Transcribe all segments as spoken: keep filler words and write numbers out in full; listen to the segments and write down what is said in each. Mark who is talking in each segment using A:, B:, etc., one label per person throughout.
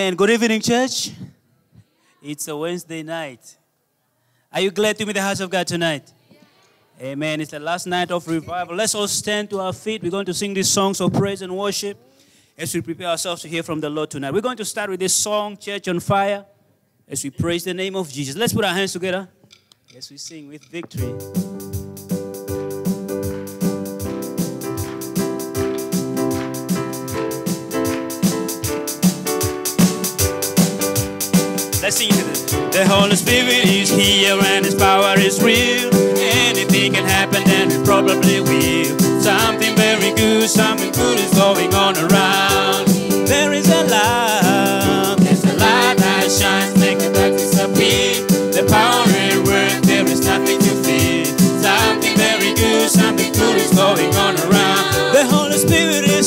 A: And good evening, church. It's a Wednesday night. Are you glad to be in the house of God tonight? Yeah. Amen. It's the last night of revival. Let's all stand to our feet. We're going to sing these songs of praise and worship as we prepare ourselves to hear from the Lord tonight. We're going to start with this song, Church on Fire, as we praise the name of Jesus. Let's put our hands together as we sing with victory. Let's sing it. The Holy Spirit is here and His power is real. Anything can happen and it probably will. Something very good, something good is going on around. There is a light, there's a light that shines, make the dark disappear. The power at work, there is nothing to fear. Something very good, something good is going on around. The Holy Spirit is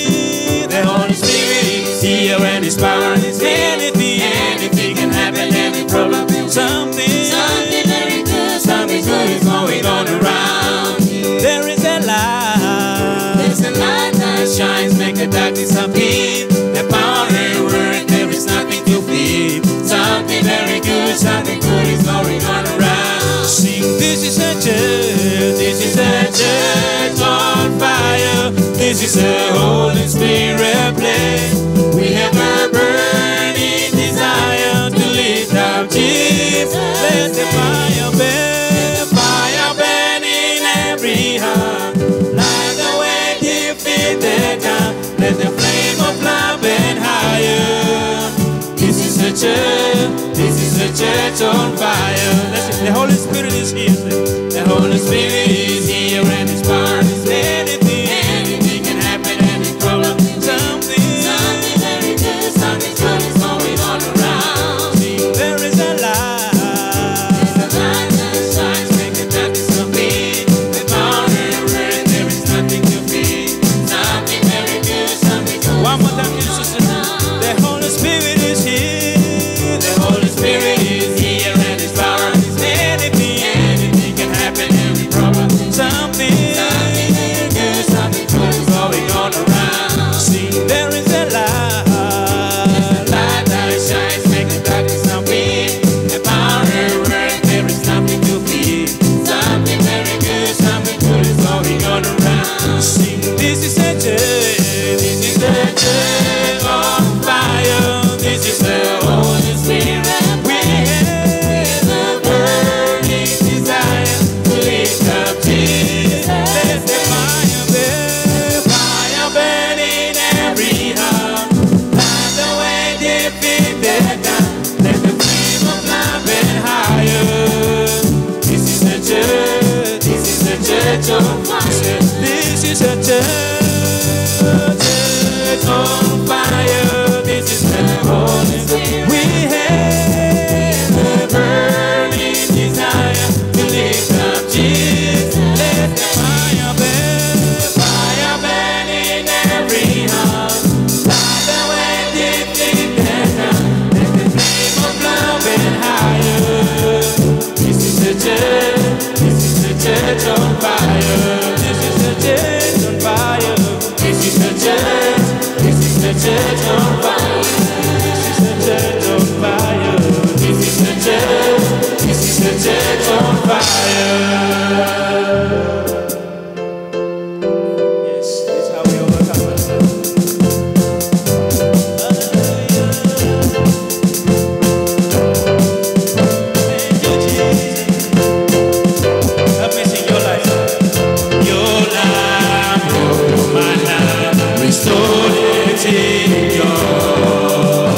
A: here. The Holy Spirit is here and His power is anything, anything can happen, every problem. Something, something very good, something good is going on around. There is a light, there's a light that shines, make the dark disappear. The power at work, there is nothing to fear. Something very good, something good is going on around. Sing, this is a church, this is a church on fire. This is a Holy Spirit place. We have a burning desire to lift up Jesus. Let the fire burn, fire burn in every heart. Light the way to feed the dark. Let the flame of love burn higher. This is a church, this is a church on fire. Let's sing. The Holy Spirit is here. The Holy Spirit is here and His power is anything. Anything can happen, any problem. Something, something very good, something good is going on around. There is a light, there's a light that shines, make the dark disappear. The power at work, there is nothing to fear. Something very good, something good. One more time, Jesus. The Holy Spirit is here. The Holy Spirit is here and His power is anything. Anything can happen, every problem. Something, something very good, something good is going on around. See, there is a light, there's a light that shines, make the dark disappear. The power at work, there is nothing to fear. Something very good, something good is going on around. Sing, this is a church, this is a church on fire. This is the Holy Spirit. We have a burning desire to lift up Jesus. Let the fire burn, fire burn in every heart. Light the way to feed the dark. Let the flame of love burn higher. This is a church, this is a church on fire. This is a church, church on fire. This is the Holy Spirit. We have a burning desire to lift up Jesus. Let the fire burn, fire burn in every heart. Light the way deep in the dark. Let the flame of love burn higher. This is the church, this is the church on fire. This is the church on fire. This is the church, this is the church on fire. This is the church on fire. This is the church, this is the church on fire. Yes, this is how we overcome ourselves. Hallelujah. Thank you, Jesus. Help me sing your life. Your life, oh my life, restored it in your,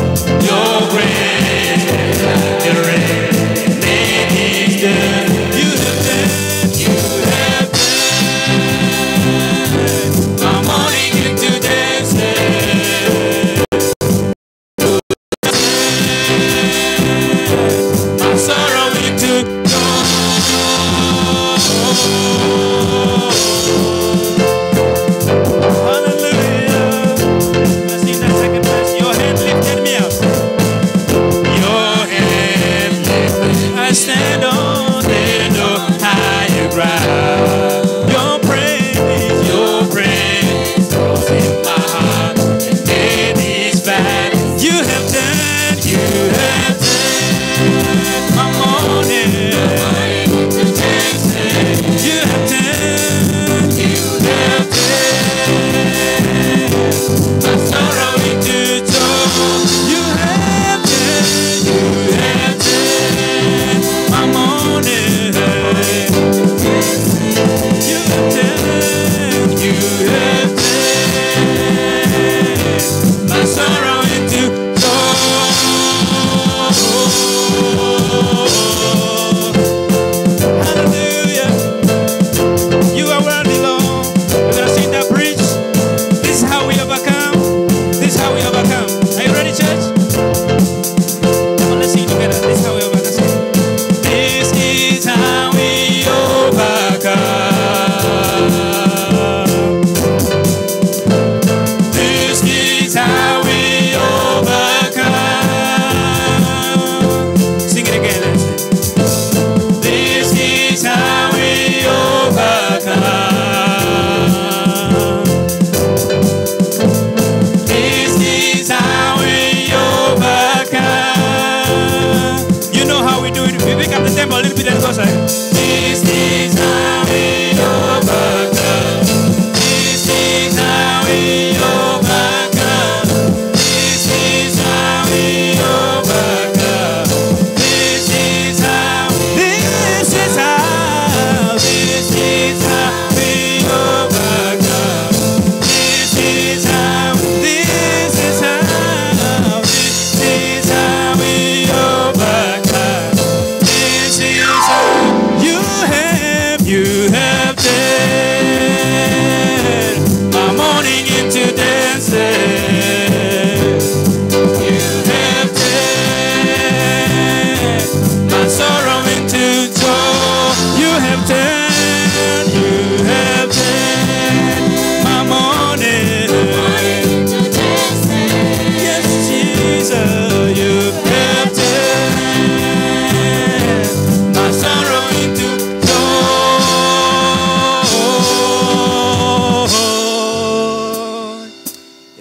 A: your grace, like the rain, made His done. You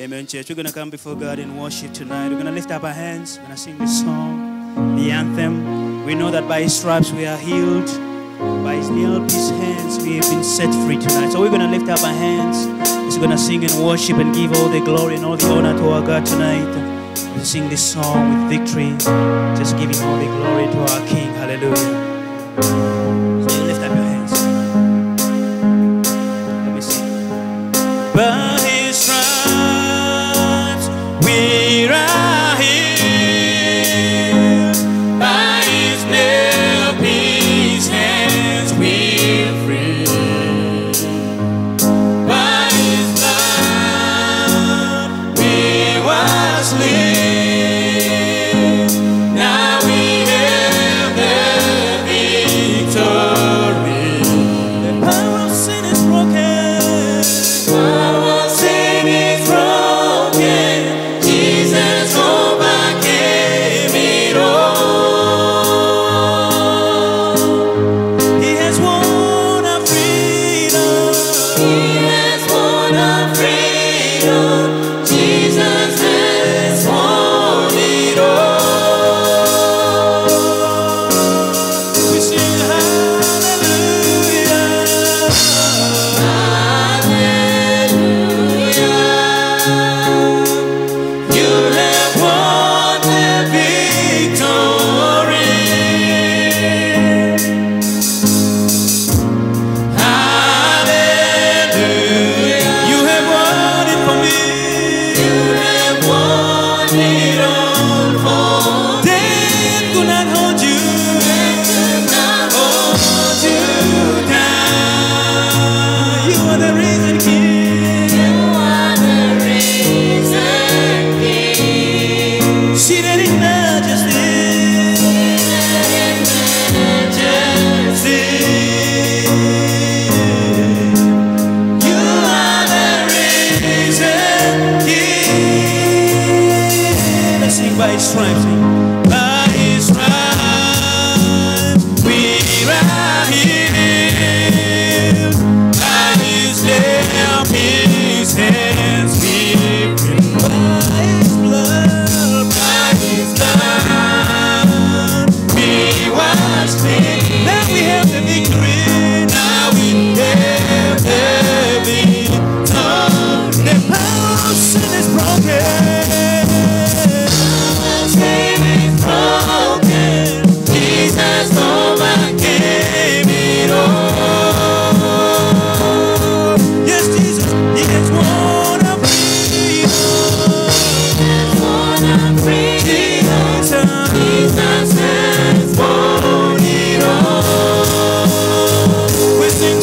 A: Amen, church. We're going to come before God in worship tonight. We're going to lift up our hands. We're going to sing this song, the anthem. We know that by His stripes we are healed. By His nail-pierced hands we have been set free tonight. So we're going to lift up our hands. We're going to sing and worship and give all the glory and all the honor to our God tonight. We'll sing this song with victory, just giving all the glory to our King. Hallelujah. So you lift up your hands. Let me sing. By His stripes we are healed. By His nail-pierced hands we're free. By His blood we was clean. Now we have the victory. The power of sin is broken. Power of sin is broken. Jesus overcame it all. He has won our freedom. He has won our freedom. Jesus has won it all. We sing hallelujah. Hallelujah. You have won the victory. Hallelujah. You have won it for me. You have won it all for me. Death could not hold you. Death could not hold you down. You are the risen King. You are the risen King. Seated in majesty. Seated in majesty. You are the risen King. Let's sing by His stripes. Sing. By His stripes we are healed. By His nail-pierced hands we free. By His blood, by His blood we was clean. Now we have the victory. Now we have the victory. The power of sin is broken. Sin is broken. Jesus overcame it all. Yes, Jesus, He has won our freedom. He has won our freedom. Jesus has won it all. We sing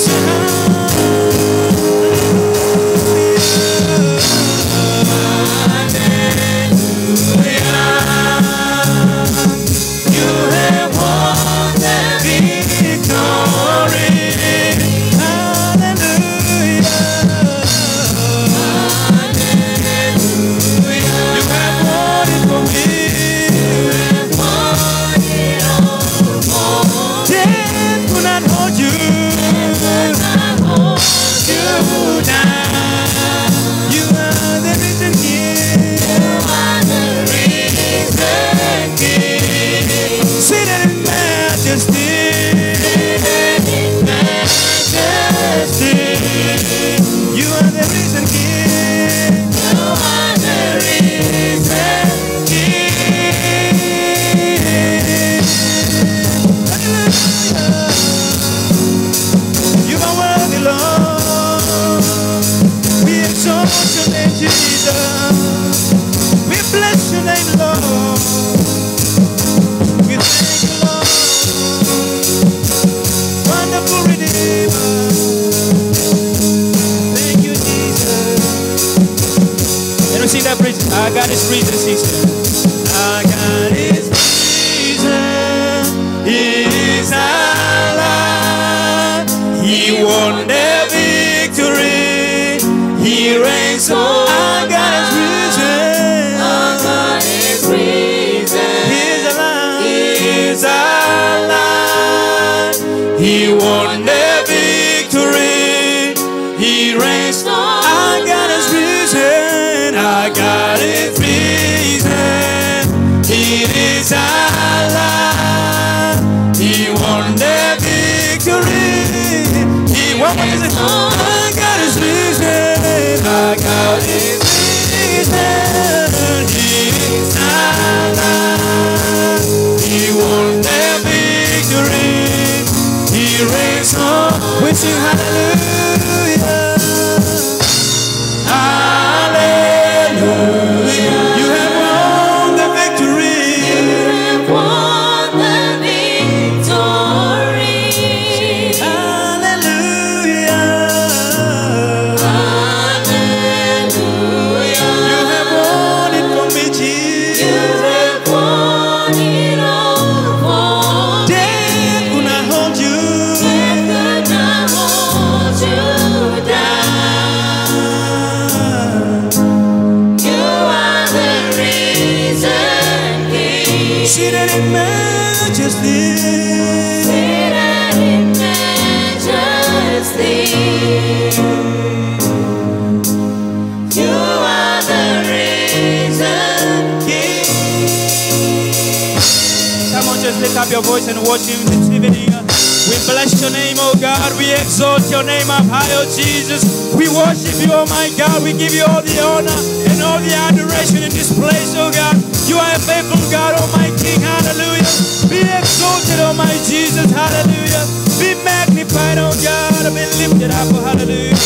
A: hallelujah. You have won the victory. Hallelujah. Hallelujah. You have won it for me. You have won it all for me. Death could not hold you. Death could not hold you down. You are the risen King. You are the risen King. Seated in majesty. Seated in majesty. You are the risen King. You are the risen King. Hallelujah. You are worthy, Lord. We exalt your name, Jesus. We bless your name, Lord. We thank you, Lord. Wonderful Redeemer. Thank you, Jesus. Let me sing that bridge. Our God is risen, sister. Our God is risen. He is alive. He won the victory. He reigns on. Our God is risen. Our God is risen. He is alive. He is alive. He won the victory. He reigns on. Our God is risen. Our God is risen. He is alive. He won the victory. He won it. Our God is risen. Our God is risen. He is alive. He won the victory. He reigns on. We sing hallelujah. Hallelujah. You have won the victory.
B: You have won the victory.
A: Hallelujah.
B: Hallelujah.
A: You have won it for me, Jesus.
B: You have won it all for me.
A: Death could not hold you.
B: Death could not hold you down. You are the risen King.
A: Seated in majesty.
B: Seated in majesty. You are the risen King.
A: Come on, just lift up your voice and worship Him this evening. We bless your name, oh God. We exalt your name up high, oh Jesus. We worship you, oh my God. We give you all the honor and all the adoration in this place, oh God. You are a faithful God, oh my King. Hallelujah. Be exalted, oh my Jesus. Hallelujah. Be magnified, oh God. Be lifted up, oh hallelujah.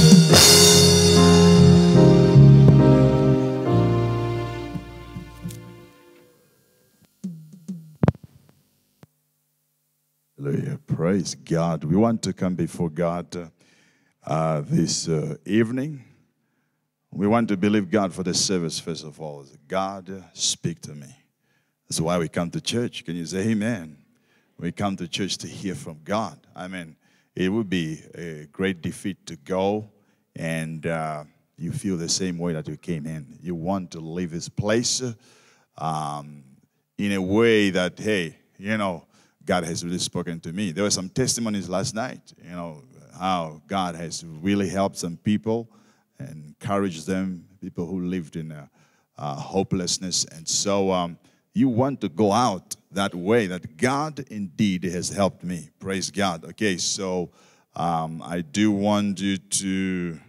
C: Hallelujah. Praise God. We want to come before God uh, uh, this uh, evening. We want to believe God for the service, first of all. God, uh, speak to me. That's why we come to church. Can you say amen? We come to church to hear from God. I mean, it would be a great defeat to go and uh, you feel the same way that you came in. You want to leave this place uh, um, in a way that, hey, you know, God has really spoken to me. There were some testimonies last night, you know, how God has really helped some people and encouraged them, people who lived in uh, uh, hopelessness. And so um, you want to go out that way, that God indeed has helped me. Praise God. Okay, so um, I do want you to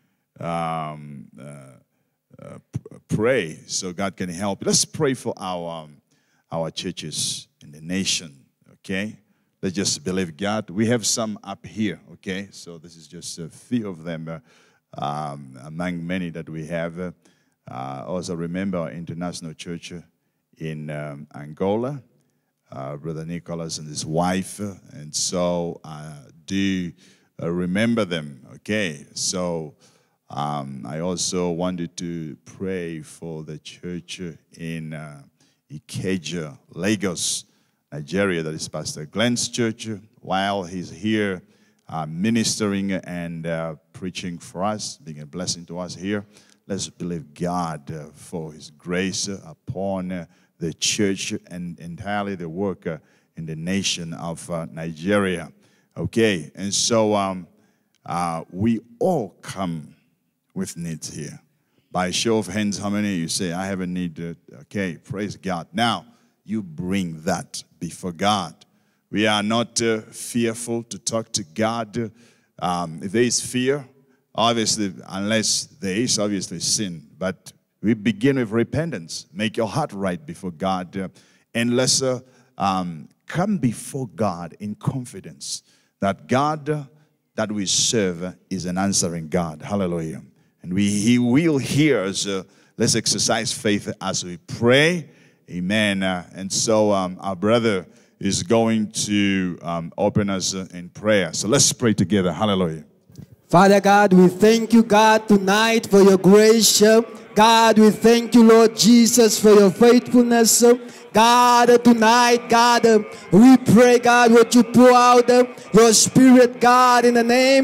C: um, uh, uh, pray so God can help. Let's pray for our, um, our churches in the nation. Okay, let's just believe God. We have some up here, okay? So this is just a few of them uh, um, among many that we have. Uh, also remember our international church in um, Angola, uh, Brother Nicholas and his wife. And so uh, do uh, remember them, okay? So um, I also wanted to pray for the church in uh, Ikeja, Lagos, Nigeria. That is Pastor Glenn's church. While he's here uh, ministering and uh, preaching for us, being a blessing to us here, let's believe God uh, for his grace upon uh, the church and entirely the work uh, in the nation of uh, Nigeria. Okay, and so um, uh, we all come with needs here. By a show of hands, how many of you say, I have a need? Uh, okay, praise God. Now, you bring that before God. We are not uh, fearful to talk to God. Um, if there is fear, obviously, unless there is obviously sin, but we begin with repentance. Make your heart right before God. Uh, and let's uh, um, come before God in confidence that God uh, that we serve uh, is an answering God. Hallelujah. And we, He will hear us. Uh, let's exercise faith as we pray. Amen. Uh, and so um, our brother is going to um, open us uh, in prayer. So let's pray together. Hallelujah.
D: Father God, we thank you, God, tonight for your grace. God, we thank you, Lord Jesus, for your faithfulness. God, tonight, God, we pray, God, what you pour out, your spirit, God, in the name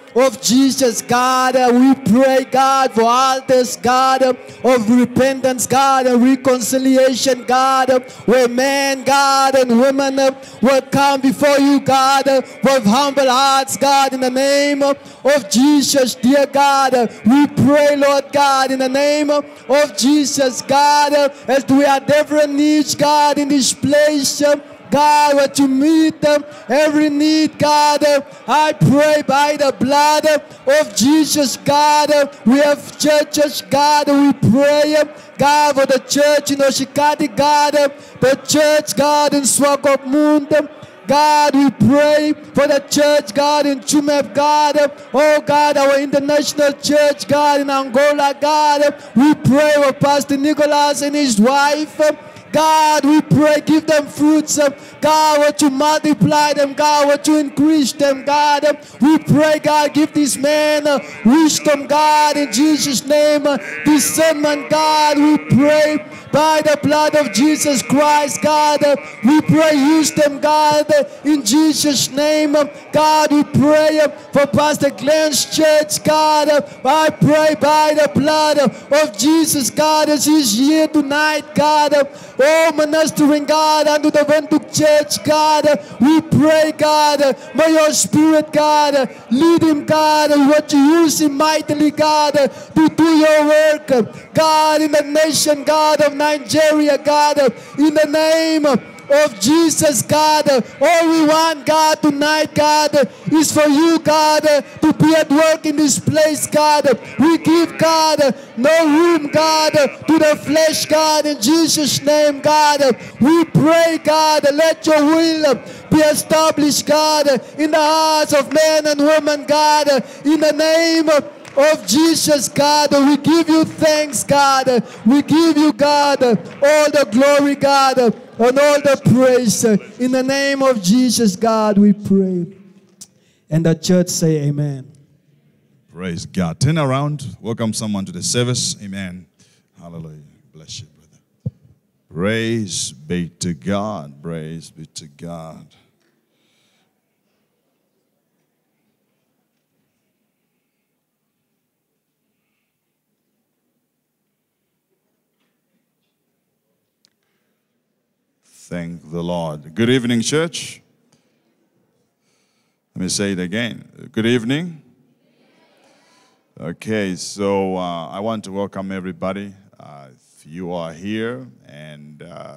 D: of Jesus, God. Uh, we pray, God, for altars, God, uh, of repentance, God, and reconciliation, God, uh, where men, God, and women uh, will come before you, God, uh, with humble hearts, God, in the name uh, of Jesus, dear God. Uh, we pray, Lord God, in the name uh, of Jesus, God, uh, as we have different needs, God, in this place, uh, God, what you meet them, every need, God, uh, I pray by the blood uh, of Jesus, God, uh, we have churches, God, we pray, uh, God, for the church in Oshikati, God, uh, the church, God, in Swakopmund, God, we pray for the church, God, in Chumeb, God, uh, oh God, our international church, God, in Angola, God, uh, we pray for Pastor Nicholas and his wife, uh, God, we pray, give them fruits. Uh, God, what you multiply them, God, what you increase them, God. Uh, we pray, God, give these men uh, wisdom, God, in Jesus' name. Uh, discernment, God, we pray by the blood of Jesus Christ, God. Uh, we pray, use them, God, uh, in Jesus' name. Uh, God, we pray uh, for Pastor Glenn's church, God. Uh, I pray by the blood uh, of Jesus, God, as he's here tonight, God. Uh, Oh, ministering, God, unto the Ventuk Church, God, uh, we pray, God, uh, may your Spirit, God, uh, lead him, God, uh, what you use him mightily, God, uh, to do your work, uh, God, in the nation, God, of Nigeria, God, uh, in the name of of Jesus, God. Uh, all we want, God, tonight, God, uh, is for you, God, uh, to be at work in this place, God. Uh, we give, God, uh, no room, God, uh, to the flesh, God, in Jesus' name, God. Uh, we pray, God, uh, let your will uh, be established, God, uh, in the hearts of men and women, God, uh, in the name of of Jesus, God. We give you thanks, God. We give you, God, all the glory, God, and all the praise. In the name of Jesus, God, we pray. And the church say amen.
C: Praise God. Turn around. Welcome someone to the service. Amen. Hallelujah. Bless you, brother. Praise be to God. Praise be to God. Thank the Lord. Good evening, church. Let me say it again. Good evening. Okay, so uh, I want to welcome everybody. Uh, if you are here and uh,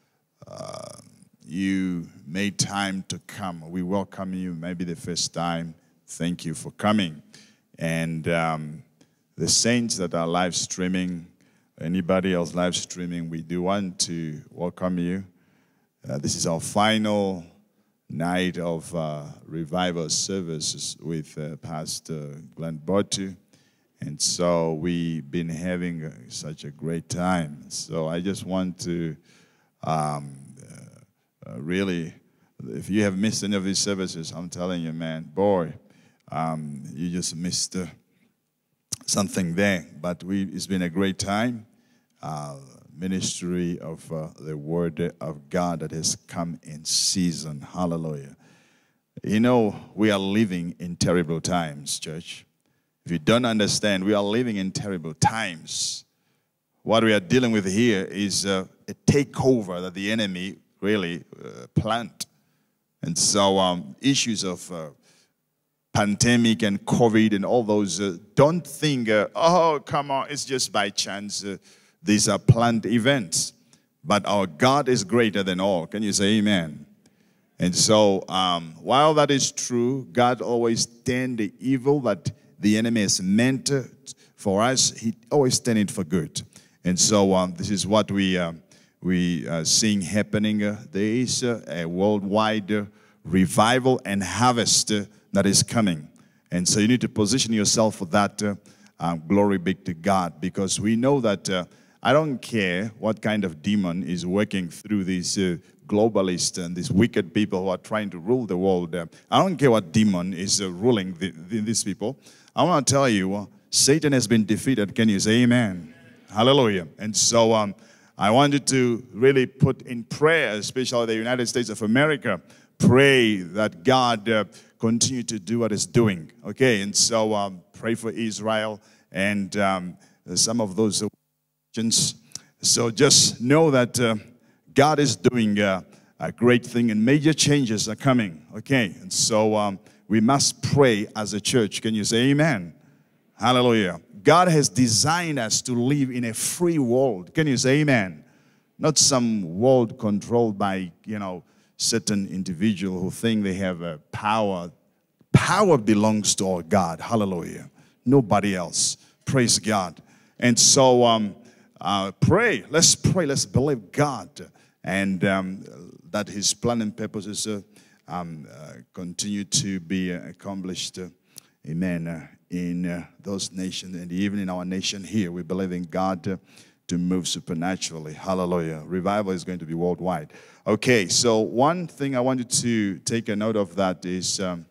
C: uh, you made time to come, we welcome you. Maybe the first time. Thank you for coming. And um, the saints that are live streaming, anybody else live streaming, we do want to welcome you. Uh, this is our final night of uh, revival services with uh, Pastor Glenn Botu. And so we've been having uh, such a great time. So I just want to um, uh, uh, really, if you have missed any of these services, I'm telling you, man, boy, um, you just missed uh, something there. But we, it's been a great time. Uh, ministry of uh, the word of God that has come in season. Hallelujah. You know, we are living in terrible times, church. If you don't understand, we are living in terrible times. What we are dealing with here is uh, a takeover that the enemy really uh, planned. And so um, issues of uh, pandemic and COVID and all those, uh, don't think, uh, oh, come on, it's just by chance. Uh, These are planned events, but our God is greater than all. Can you say amen? And so, um, while that is true, God always turns the evil that the enemy has meant for us, he always turns it for good. And so, um, this is what we uh, we are seeing happening. Uh, there is uh, a worldwide uh, revival and harvest uh, that is coming. And so, you need to position yourself for that. Uh, um, glory be to God, because we know that. Uh, I don't care what kind of demon is working through these uh, globalists and these wicked people who are trying to rule the world. Uh, I don't care what demon is uh, ruling the, the, these people. I want to tell you, uh, Satan has been defeated. Can you say amen? Hallelujah. And so um, I wanted to really put in prayer, especially the United States of America, pray that God uh, continue to do what it's doing. Okay, and so um, pray for Israel and um, some of those nations. So just know that uh, God is doing uh, a great thing and major changes are coming. Okay, and so um, we must pray as a church. Can you say amen? Hallelujah. God has designed us to live in a free world. Can you say amen? Not some world controlled by, you know, certain individual who think they have a power. Power belongs to our God. Hallelujah. Nobody else. Praise God. And so um, uh, pray. Let's pray. Let's believe God. And um, that his plan and purposes uh, um, uh, continue to be uh, accomplished. Uh, amen. Uh, in uh, those nations and even in our nation here, we believe in God uh, to move supernaturally. Hallelujah. Revival is going to be worldwide. Okay, so one thing I wanted to take a note of that is um,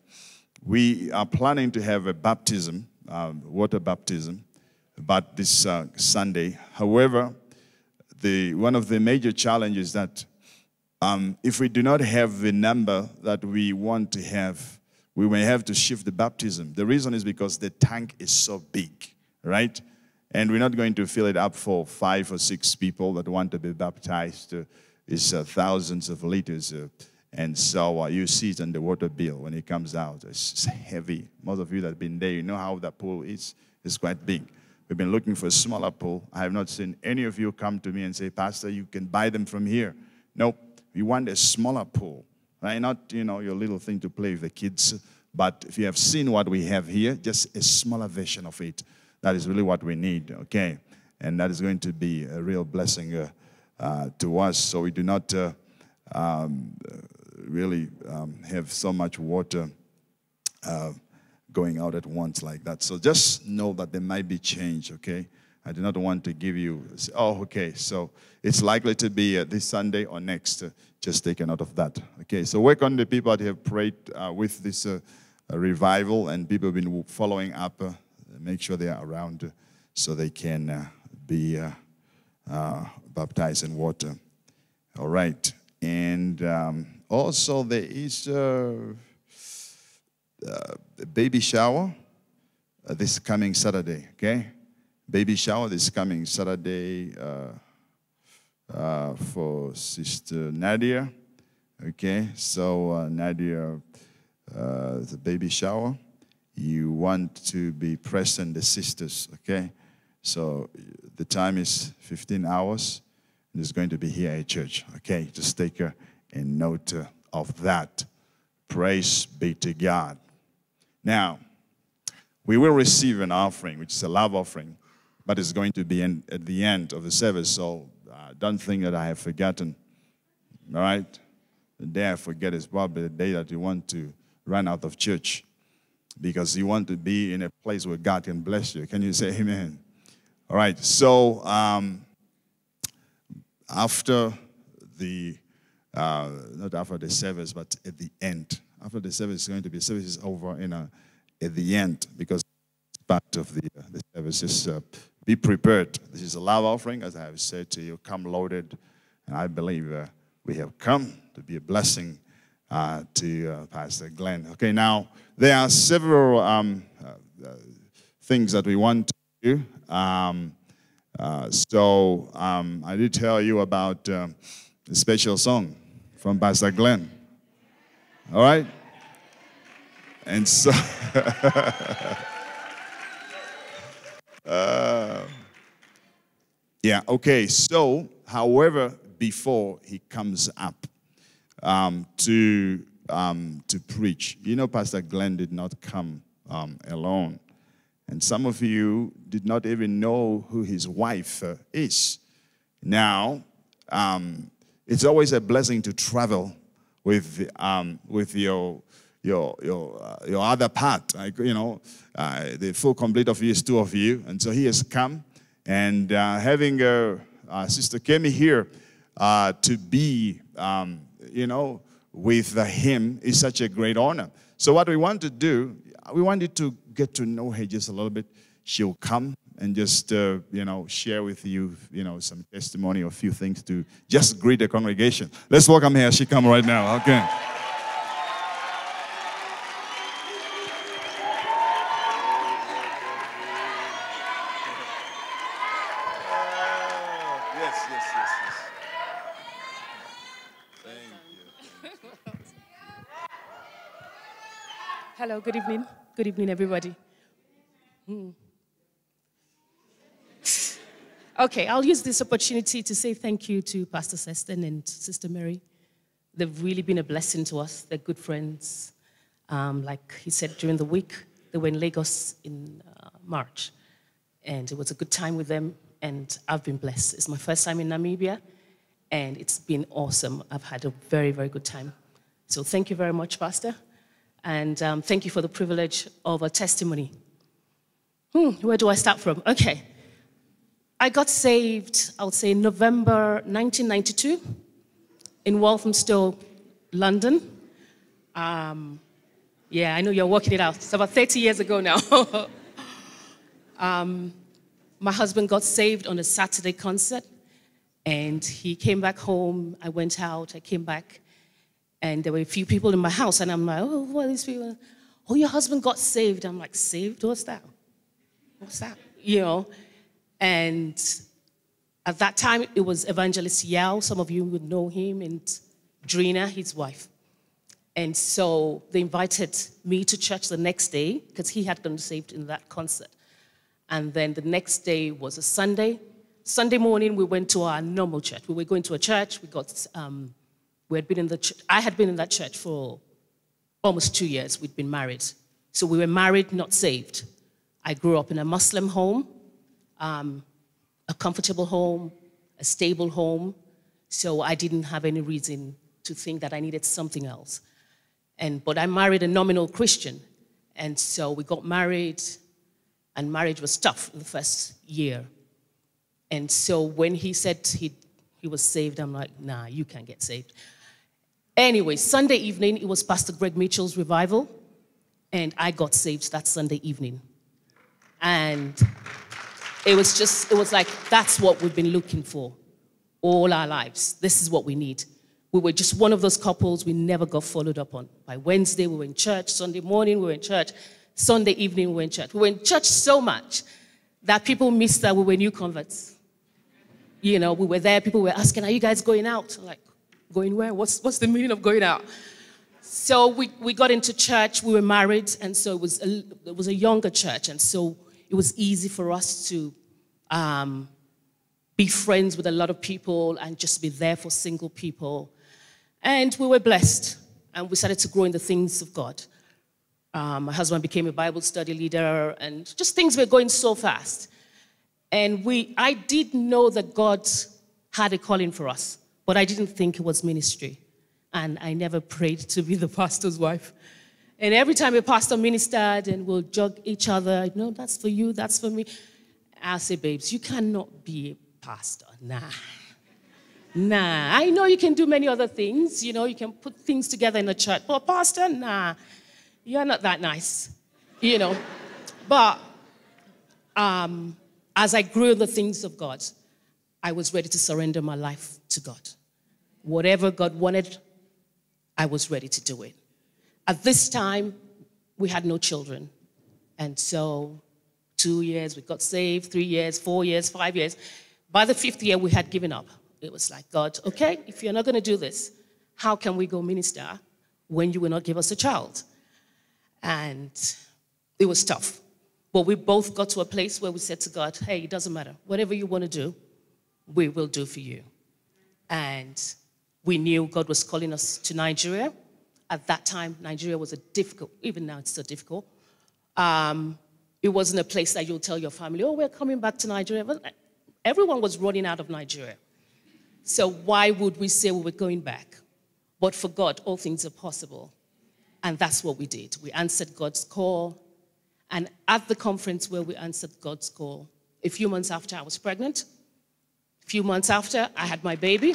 C: we are planning to have a baptism, um, water baptism, but this uh, Sunday. However, the one of the major challenges that um, if we do not have the number that we want to have, we may have to shift the baptism. The reason is because the tank is so big, right? And we're not going to fill it up for five or six people that want to be baptized. Uh, it's uh, thousands of liters. Uh, and so uh, you see it on the water bill when it comes out. It's, it's heavy. Most of you that have been there, you know how that pool is. It's quite big. We've been looking for a smaller pool. I have not seen any of you come to me and say, Pastor, you can buy them from here. No, we want a smaller pool. Right? Not, you know, your little thing to play with the kids. But if you have seen what we have here, just a smaller version of it. That is really what we need, okay? And that is going to be a real blessing uh, uh, to us. So we do not uh, um, really um, have so much water uh, going out at once like that. So just know that there might be change, okay? I do not want to give you, oh, okay, so it's likely to be uh, this Sunday or next. Uh, just take a note of that, okay? So work on the people that have prayed uh, with this uh, revival, and people have been following up. Uh, make sure they are around uh, so they can uh, be uh, uh, baptized in water. All right. And um, also there is uh, uh, a baby shower uh, this coming Saturday, okay? Baby shower this coming Saturday uh, uh, for Sister Nadia, okay? So uh, Nadia, uh, the baby shower. You want to be present, the sisters, okay? So the time is fifteen hours. And it's going to be here at church, okay? Just take a, a note uh, of that. Praise be to God. Now, we will receive an offering, which is a love offering, but it's going to be in, at the end of the service, so uh, don't think that I have forgotten, all right? The day I forget is probably the day that you want to run out of church, because you want to be in a place where God can bless you. Can you say amen? All right, so um, after the, uh, not after the service, but at the end. After the service is going to be, service is over in a, at the end, because it's part of the, uh, the service. Just uh, be prepared. This is a love offering, as I have said to you. Come loaded, and I believe uh, we have come to be a blessing Uh, to uh, Pastor Glenn. Okay, now there are several um, uh, uh, things that we want to do. Um, uh, so um, I did tell you about um, a special song from Pastor Glenn. All right? And so, uh, yeah, okay, so, however, before he comes up, Um, to um, to preach. You know, Pastor Glenn did not come um, alone. And some of you did not even know who his wife uh, is. Now, um, it's always a blessing to travel with um, with your your your uh, your other part. Like, you know, uh, the full complete of you is two of you, and so he has come. And uh, having uh, uh, Sister Kemi here uh, to be. Um, you know, with uh, him is such a great honor. So what we want to do, we want you to get to know her just a little bit. She'll come and just, uh, you know, share with you, you know, some testimony or a few things to just greet the congregation. Let's welcome her. She come right now. Okay. yes, yes, yes, yes. Thank you.
E: Hello, good evening. Good evening, everybody. Hmm. Okay, I'll use this opportunity to say thank you to Pastor Seston and Sister Mary. They've really been a blessing to us. They're good friends. Um, like he said during the week, they were in Lagos in uh, March. And it was a good time with them, and I've been blessed. It's my first time in Namibia, and it's been awesome. I've had a very, very good time. So thank you very much, Pastor. And um, thank you for the privilege of a testimony. Hmm, where do I start from? Okay. I got saved, I would say, in November nineteen ninety-two in Walthamstow, London. Um, yeah, I know you're working it out. It's about thirty years ago now. um, my husband got saved on a Saturday concert, and he came back home. I went out, I came back, and there were a few people in my house, and I'm like, oh, what are these people? Oh, your husband got saved. I'm like, saved? What's that? What's that? You know? And at that time, it was Evangelist Yao. Some of you would know him, and Drina, his wife. And so they invited me to church the next day because he had gotten saved in that concert. And then the next day was a Sunday. Sunday morning, we went to our normal church. We were going to a church. We got, um, we had been in the ch- I had been in that church for almost two years. We'd been married. So we were married, not saved. I grew up in a Muslim home. Um, a comfortable home, a stable home, so I didn't have any reason to think that I needed something else. And, but I married a nominal Christian, and so we got married, and marriage was tough in the first year. And so when he said he, he was saved, I'm like, nah, you can't get saved. Anyway, Sunday evening, it was Pastor Greg Mitchell's revival, and I got saved that Sunday evening. And it was just, it was like, that's what we've been looking for all our lives. This is what we need. We were just one of those couples we never got followed up on. By Wednesday, we were in church. Sunday morning, we were in church. Sunday evening, we were in church. We were in church so much that people missed that we were new converts. You know, we were there. People were asking, are you guys going out? I'm like, going where? What's, what's the meaning of going out? So we, we got into church. We were married, and so it was a, it was a younger church, and so it was easy for us to um, be friends with a lot of people and just be there for single people. And we were blessed, and we started to grow in the things of God. Um, my husband became a Bible study leader, and just things were going so fast. And we, I did know that God had a calling for us, but I didn't think it was ministry. And I never prayed to be the pastor's wife. And every time a pastor ministered and we'll jug each other, no, that's for you, that's for me. I say, babes, you cannot be a pastor. Nah. Nah. I know you can do many other things. You know, you can put things together in the church. But pastor, nah. You're not that nice. You know. But um, as I grew in the things of God, I was ready to surrender my life to God. Whatever God wanted, I was ready to do it. At this time, we had no children. And so two years, we got saved, three years, four years, five years. By the fifth year, we had given up. It was like, God, okay, if you're not going to do this, how can we go minister when you will not give us a child? And it was tough. But we both got to a place where we said to God, hey, it doesn't matter. Whatever you want to do, we will do for you. And we knew God was calling us to Nigeria. At that time, Nigeria was a difficult, even now it's still difficult. Um, it wasn't a place that you'll tell your family, oh, we're coming back to Nigeria. But everyone was running out of Nigeria. So why would we say we were going back? But for God, all things are possible. And that's what we did. We answered God's call. And at the conference where we answered God's call, a few months after I was pregnant, a few months after I had my baby.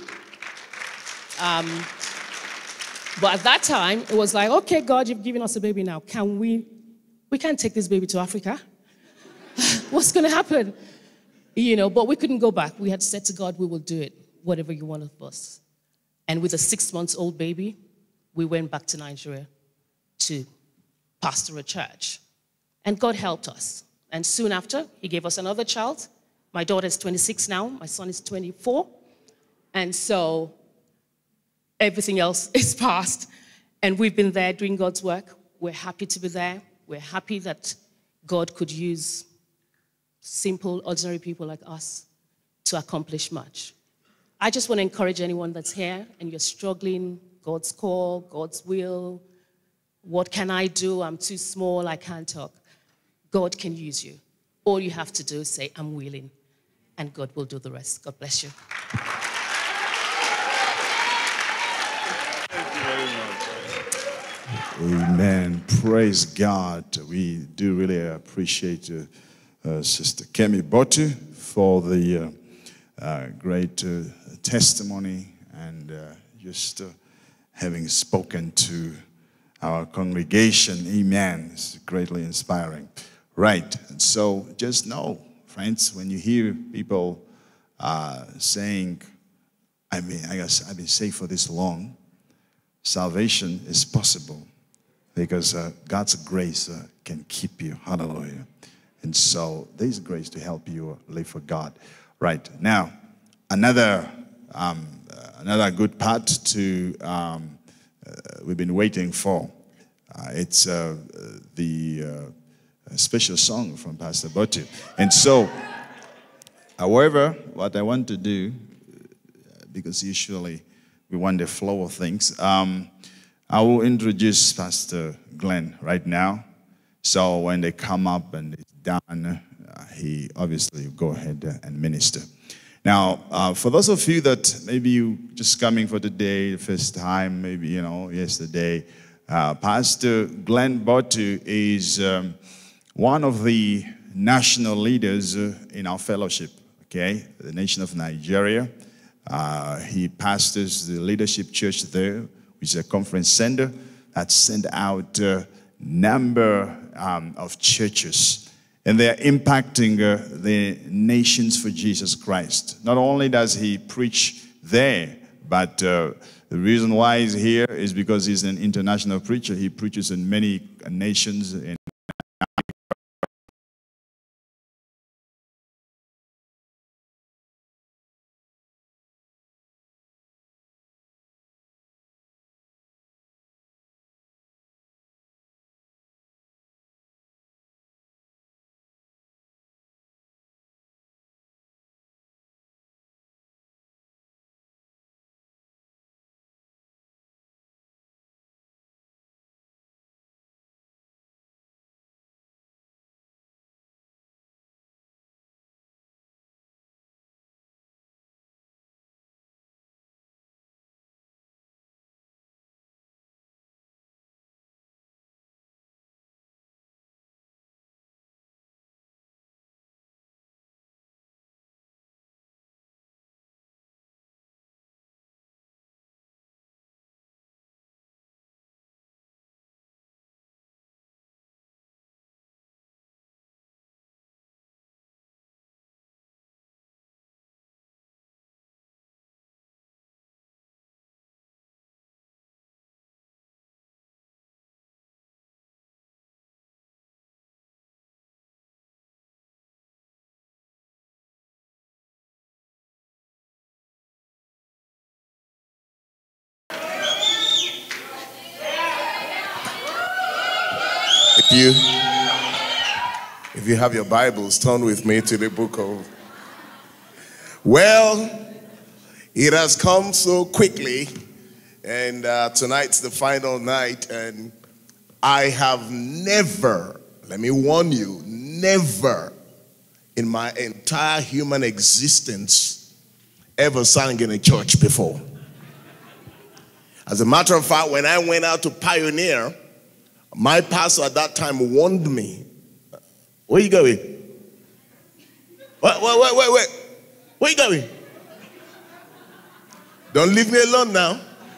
E: Um, But at that time, it was like, okay, God, you've given us a baby now. Can we, we can't take this baby to Africa. What's going to happen? You know, but we couldn't go back. We had said to God, we will do it, whatever you want of us. And with a six-month-old baby, we went back to Nigeria to pastor a church. And God helped us. And soon after, he gave us another child, My daughter is twenty-six now. My son is twenty-four. And so everything else is past. And we've been there doing God's work. We're happy to be there. We're happy that God could use simple, ordinary people like us to accomplish much. I just want to encourage anyone that's here and you're struggling, God's call, God's will. What can I do? I'm too small, I can't talk. God can use you. All you have to do is say, I'm willing, and God will do the rest. God bless you.
C: Amen. Praise God. We do really appreciate uh, uh, Sister Kemi Botu for the uh, uh, great uh, testimony and uh, just uh, having spoken to our congregation. Amen. It's greatly inspiring. Right. And so just know, friends, when you hear people uh, saying, I mean, I guess I've been saved for this long, salvation is possible because uh, God's grace uh, can keep you. Hallelujah. And so there's grace to help you live for God. Right. Now, another, um, uh, another good part to um, uh, we've been waiting for. Uh, it's uh, the uh, special song from Pastor Botu. And so, however, what I want to do, because usually we want the flow of things, um, I will introduce Pastor Glenn right now. So when they come up and it's done, uh, he obviously will go ahead and minister. Now, uh, for those of you that maybe you just coming for today, the first time, maybe, you know, yesterday, uh, Pastor Glenn Botu is um, one of the national leaders uh, in our fellowship, okay, the nation of Nigeria. Uh, he pastors the leadership church there, which is a conference center that sent out a uh, number um, of churches. And they're impacting uh, the nations for Jesus Christ. Not only does he preach there, but uh, the reason why he's here is because he's an international preacher. He preaches in many nations. In
F: If you, if you have your Bibles, turn with me to the book of, well, it has come so quickly, and uh, tonight's the final night, and I have never, let me warn you, never in my entire human existence ever sang in a church before. As a matter of fact, when I went out to Pioneer, my pastor at that time warned me. Where you going? Wait, wait, wait, wait, wait. Where you going? Don't leave me alone now.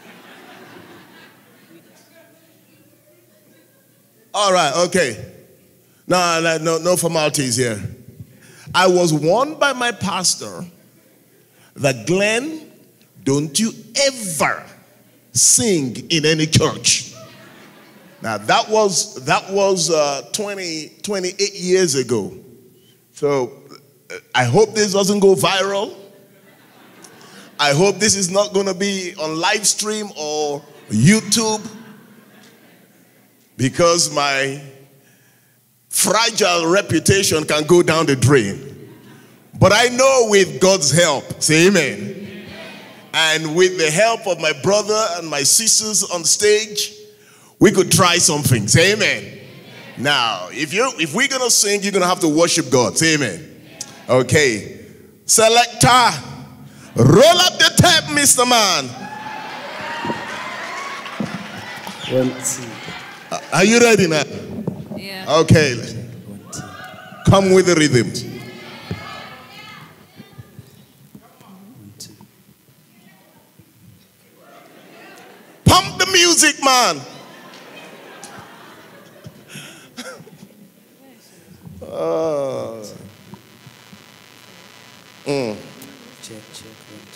F: All right, okay. No, no, no, no formalities here. I was warned by my pastor that, Glenn, don't you ever sing in any church. Now, that was, that was uh, twenty, twenty-eight years ago. So I hope this doesn't go viral. I hope this is not going to be on live stream or YouTube, because my fragile reputation can go down the drain. But I know with God's help, say amen, and with the help of my brother and my sisters on stage, we could try something. Say amen. Now, if you if we're gonna sing, you're gonna have to worship God. Say amen. Okay. Selector, roll up the tape, Mister Man.
D: One, two.
F: Uh, are you ready now?
B: Yeah.
F: Okay. Come with the rhythm. Pump the music, man. Uh, mm.
D: Check, check, one,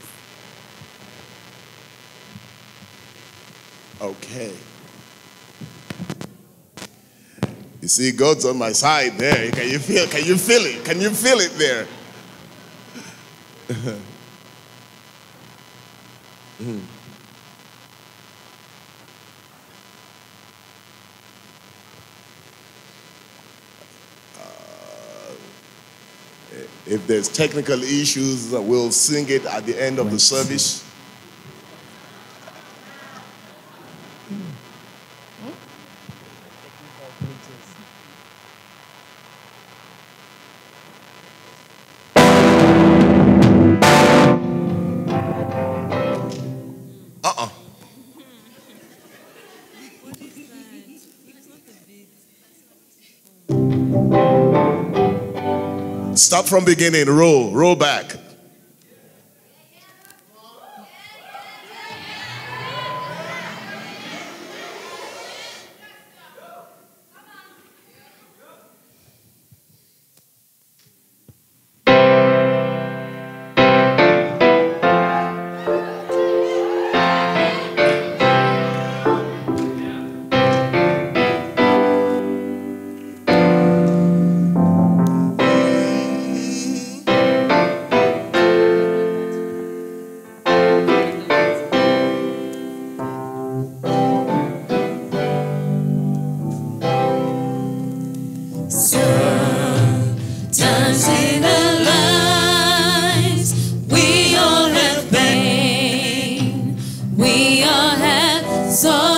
D: two.
F: Okay. You see, God's on my side there. Can you feel? Can you feel it? Can you feel it there? mm. If there's technical issues, we'll sing it at the end of the service. Uh-uh. Start from beginning. Roll. Roll back.
B: Sometimes in our lives, we all have pain, we all have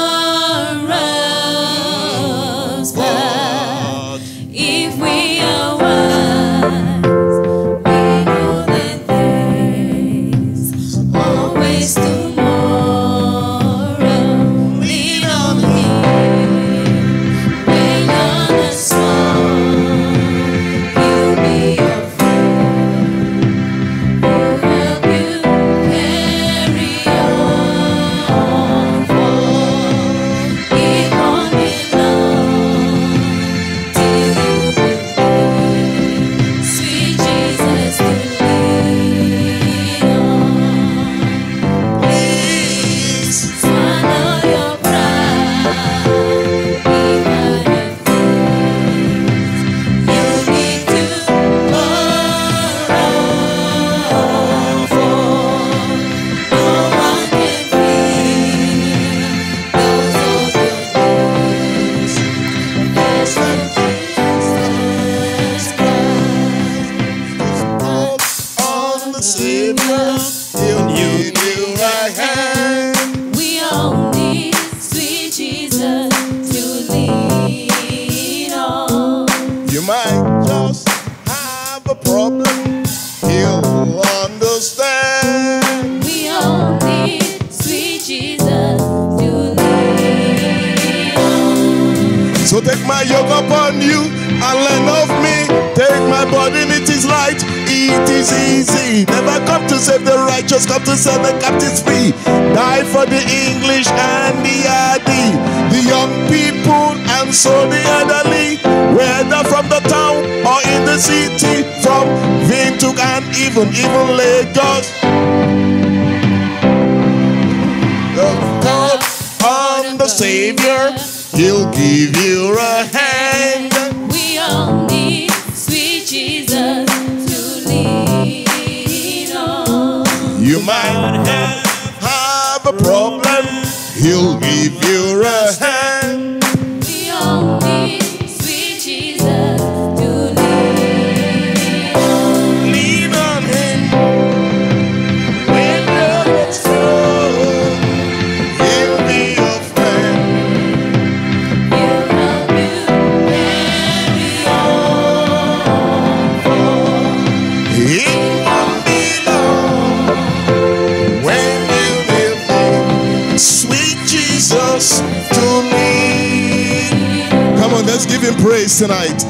B: sorrows, but if we are wise, we know that there's always tomorrow. Lean on Him when on the storm. We all need sweet Jesus to lean on.
F: You might just have a problem. He'll understand.
B: We all need sweet Jesus to lean on.
F: So take my yoke upon you and learn of me. Take my burden, it is light, it is easy. Never come to save the righteous, come to set the captives free. Die for the English and the Adi, the young people and so the elderly. Whether from the town or in the city, from Windhoek and even, even Lagos. The call on the Savior, He'll give you a hand.
B: We all need sweet Jesus
F: You might have a problem. He'll give you a hand.
B: We all need sweet Jesus to lead.
F: Lean on him when you're strong. He'll be your friend.
B: He'll help you carry on.
F: It won't be long when you will be sweet Jesus to me. Come on, let's give him praise tonight.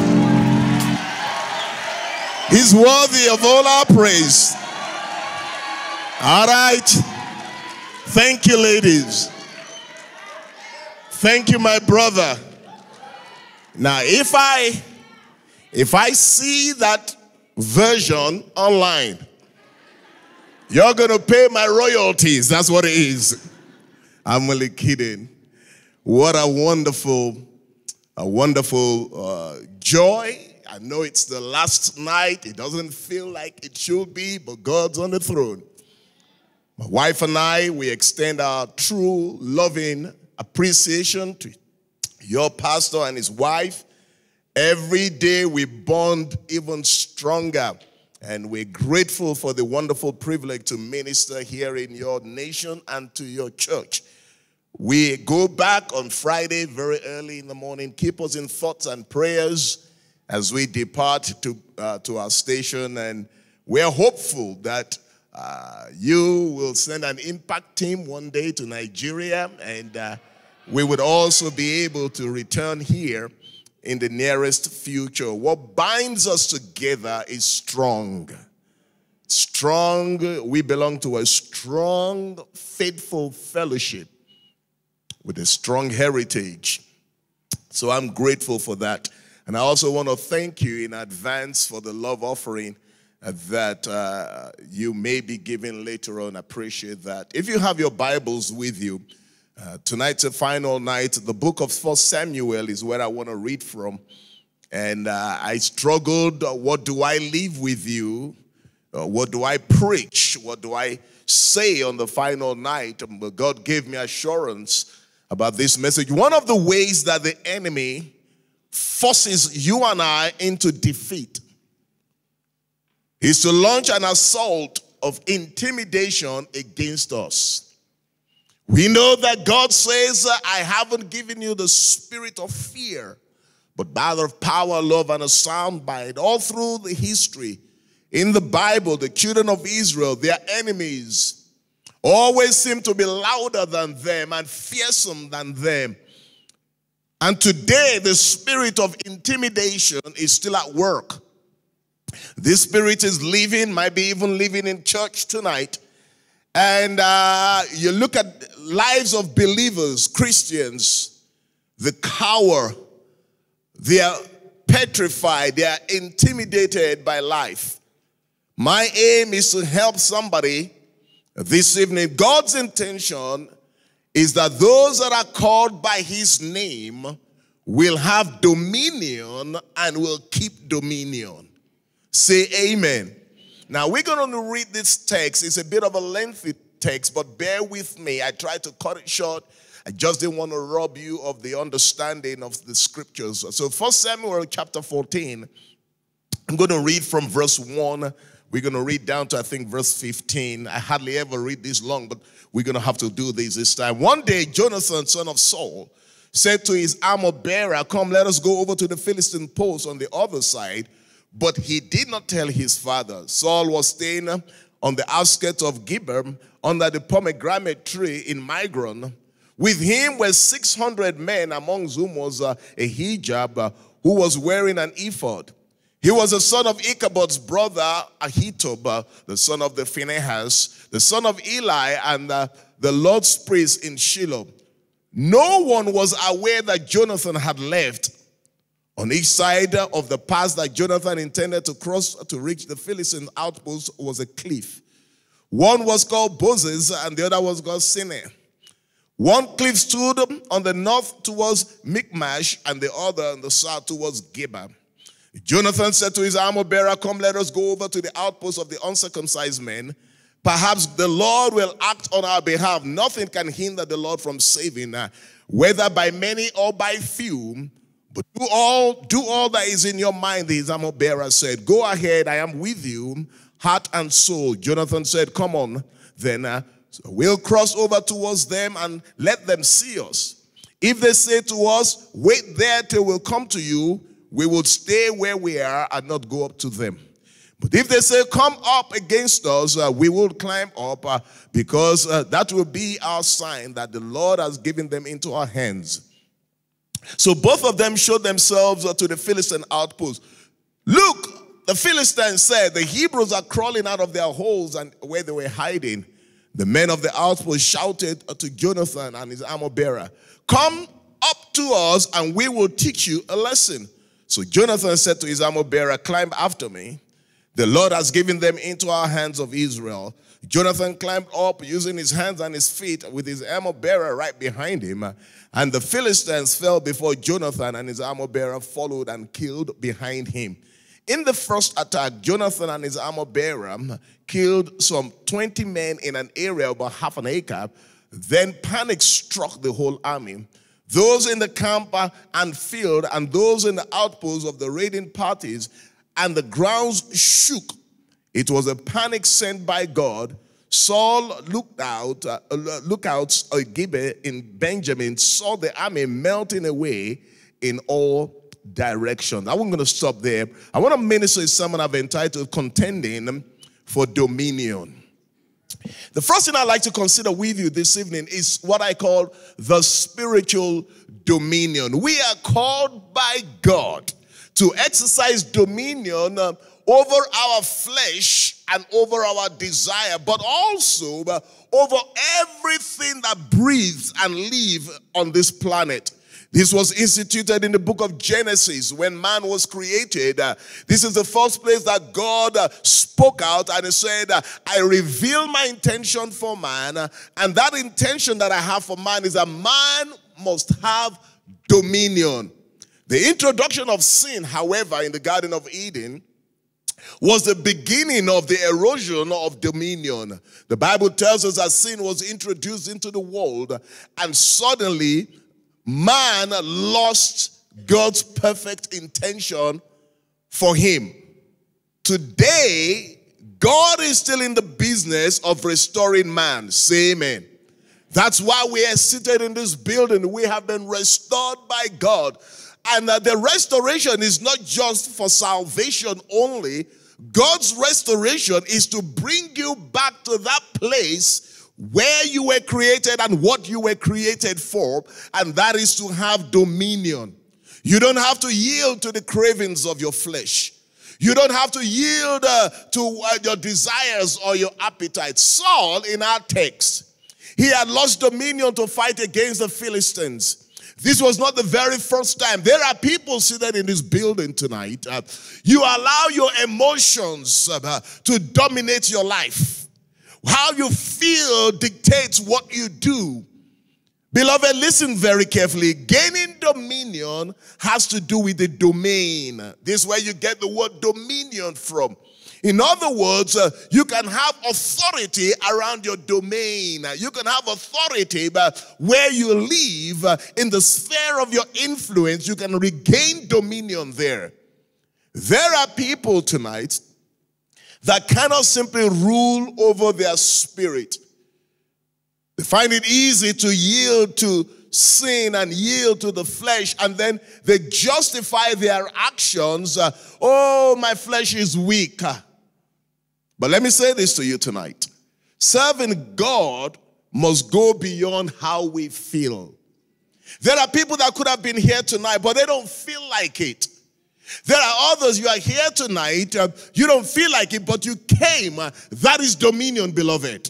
F: He's worthy of all our praise. All right. Thank you, ladies. Thank you, my brother. Now, if I if I see that version online, you're gonna pay my royalties. That's what it is. I'm only kidding. What a wonderful, a wonderful uh, joy. I know it's the last night. It doesn't feel like it should be, but God's on the throne. My wife and I, we extend our true loving appreciation to your pastor and his wife. Every day we bond even stronger, and we're grateful for the wonderful privilege to minister here in your nation and to your church. We go back on Friday very early in the morning. Keep us in thoughts and prayers as we depart to, uh, to our station, and we're hopeful that uh, you will send an impact team one day to Nigeria, and uh, we would also be able to return here in the nearest future. What binds us together is strong. Strong, we belong to a strong, faithful fellowship with a strong heritage. So I'm grateful for that. And I also want to thank you in advance for the love offering uh, that uh, you may be giving later on. I appreciate that. If you have your Bibles with you, uh, tonight's a final night. The book of First Samuel is where I want to read from. And uh, I struggled, uh, what do I leave with you? Uh, what do I preach? What do I say on the final night? But God gave me assurance about this message. One of the ways that the enemy forces you and I into defeat is to launch an assault of intimidation against us. We know that God says, I haven't given you the spirit of fear, but by the power, love, and a sound mind. All through the history, in the Bible, the children of Israel, their enemies always seem to be louder than them and fearsome than them. And today, the spirit of intimidation is still at work. This spirit is living, might be even living in church tonight. And uh, you look at lives of believers, Christians, the cower, they are petrified, they are intimidated by life. My aim is to help somebody this evening. God's intention is that those that are called by his name will have dominion and will keep dominion. Say amen. Now we're going to read this text. It's a bit of a lengthy text, but bear with me. I tried to cut it short. I just didn't want to rob you of the understanding of the scriptures. So First Samuel chapter fourteen, I'm going to read from verse one. We're going to read down to, I think, verse fifteen. I hardly ever read this long, but we're going to have to do this this time. One day, Jonathan, son of Saul, said to his armor bearer, come, let us go over to the Philistine post on the other side. But he did not tell his father. Saul was staying on the outskirts of Gibeon under the pomegranate tree in Migron. With him were six hundred men, among whom was uh, Ahijab, uh, who was wearing an ephod. He was the son of Ichabod's brother Ahitub, uh, the son of the Phinehas, the son of Eli, and uh, the Lord's priest in Shiloh. No one was aware that Jonathan had left. On each side of the pass that Jonathan intended to cross to reach the Philistine outpost was a cliff. One was called Bozez and the other was called Sineh. One cliff stood on the north towards Michmash and the other on the south towards Geba. Jonathan said to his armor bearer, come, let us go over to the outpost of the uncircumcised men. Perhaps the Lord will act on our behalf. Nothing can hinder the Lord from saving, uh, whether by many or by few. But do all, do all that is in your mind, the armor bearer said. Go ahead, I am with you, heart and soul. Jonathan said, come on, then uh, so we'll cross over towards them and let them see us. If they say to us, wait there till we'll come to you, we will stay where we are and not go up to them. But if they say, come up against us, uh, we will climb up uh, because uh, that will be our sign that the Lord has given them into our hands. So both of them showed themselves uh, to the Philistine outpost. Look, the Philistines said, the Hebrews are crawling out of their holes and where they were hiding. The men of the outpost shouted uh, to Jonathan and his armor bearer, come up to us and we will teach you a lesson. So Jonathan said to his armor bearer, climb after me. The Lord has given them into our hands of Israel. Jonathan climbed up using his hands and his feet with his armor bearer right behind him. And the Philistines fell before Jonathan, and his armor bearer followed and killed behind him. In the first attack, Jonathan and his armor bearer killed some twenty men in an area about half an acre. Then panic struck the whole army. Those in the camp and field and those in the outposts of the raiding parties, and the grounds shook. It was a panic sent by God. Saul looked out, uh, lookouts at Gibeah in Benjamin, saw the army melting away in all directions. I'm going to stop there. I want to minister a sermon I've entitled Contending for Dominion. The first thing I'd like to consider with you this evening is what I call the spiritual dominion. We are called by God to exercise dominion uh, over our flesh and over our desire, but also uh, over everything that breathes and lives on this planet. This was instituted in the book of Genesis when man was created. Uh, this is the first place that God uh, spoke out and he said, uh, I reveal my intention for man. Uh, and that intention that I have for man is that man must have dominion. The introduction of sin, however, in the Garden of Eden was the beginning of the erosion of dominion. The Bible tells us that sin was introduced into the world and suddenly man lost God's perfect intention for him. Today, God is still in the business of restoring man. Say amen. That's why we are seated in this building. We have been restored by God. And uh, the restoration is not just for salvation only. God's restoration is to bring you back to that place where you were created and what you were created for, and that is to have dominion. You don't have to yield to the cravings of your flesh. You don't have to yield uh, to uh, your desires or your appetites. Saul, in our text, he had lost dominion to fight against the Philistines. This was not the very first time. There are people seated in this building tonight. Uh, you allow your emotions uh, to dominate your life. How you feel dictates what you do. Beloved, listen very carefully. Gaining dominion has to do with the domain. This is where you get the word dominion from. In other words, uh, you can have authority around your domain. You can have authority but where you live, uh, in the sphere of your influence. You can regain dominion there. There are people tonight that cannot simply rule over their spirit. They find it easy to yield to sin and yield to the flesh, and then they justify their actions. Uh, oh, my flesh is weak. But let me say this to you tonight. Serving God must go beyond how we feel. There are people that could have been here tonight, but they don't feel like it. There are others, you are here tonight, uh, you don't feel like it, but you came. Uh, that is dominion, beloved.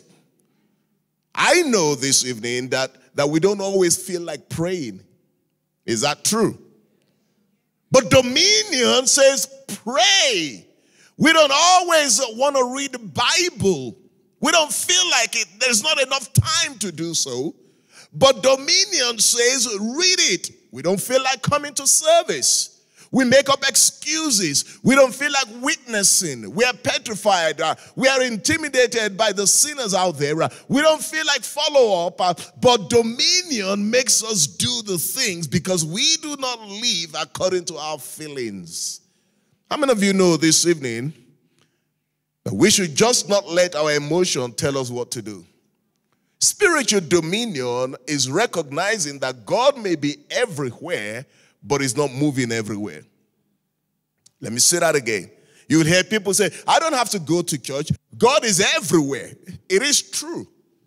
F: I know this evening that, that we don't always feel like praying. Is that true? But dominion says pray. We don't always want to read the Bible. We don't feel like it. There's not enough time to do so. But dominion says read it. We don't feel like coming to service. We make up excuses. We don't feel like witnessing. We are petrified. Uh, we are intimidated by the sinners out there. Uh, we don't feel like follow up. Uh, but dominion makes us do the things because we do not live according to our feelings. How many of you know this evening that we should just not let our emotion tell us what to do? Spiritual dominion is recognizing that God may be everywhere, but it's not moving everywhere. Let me say that again. You will hear people say, I don't have to go to church. God is everywhere. It is true.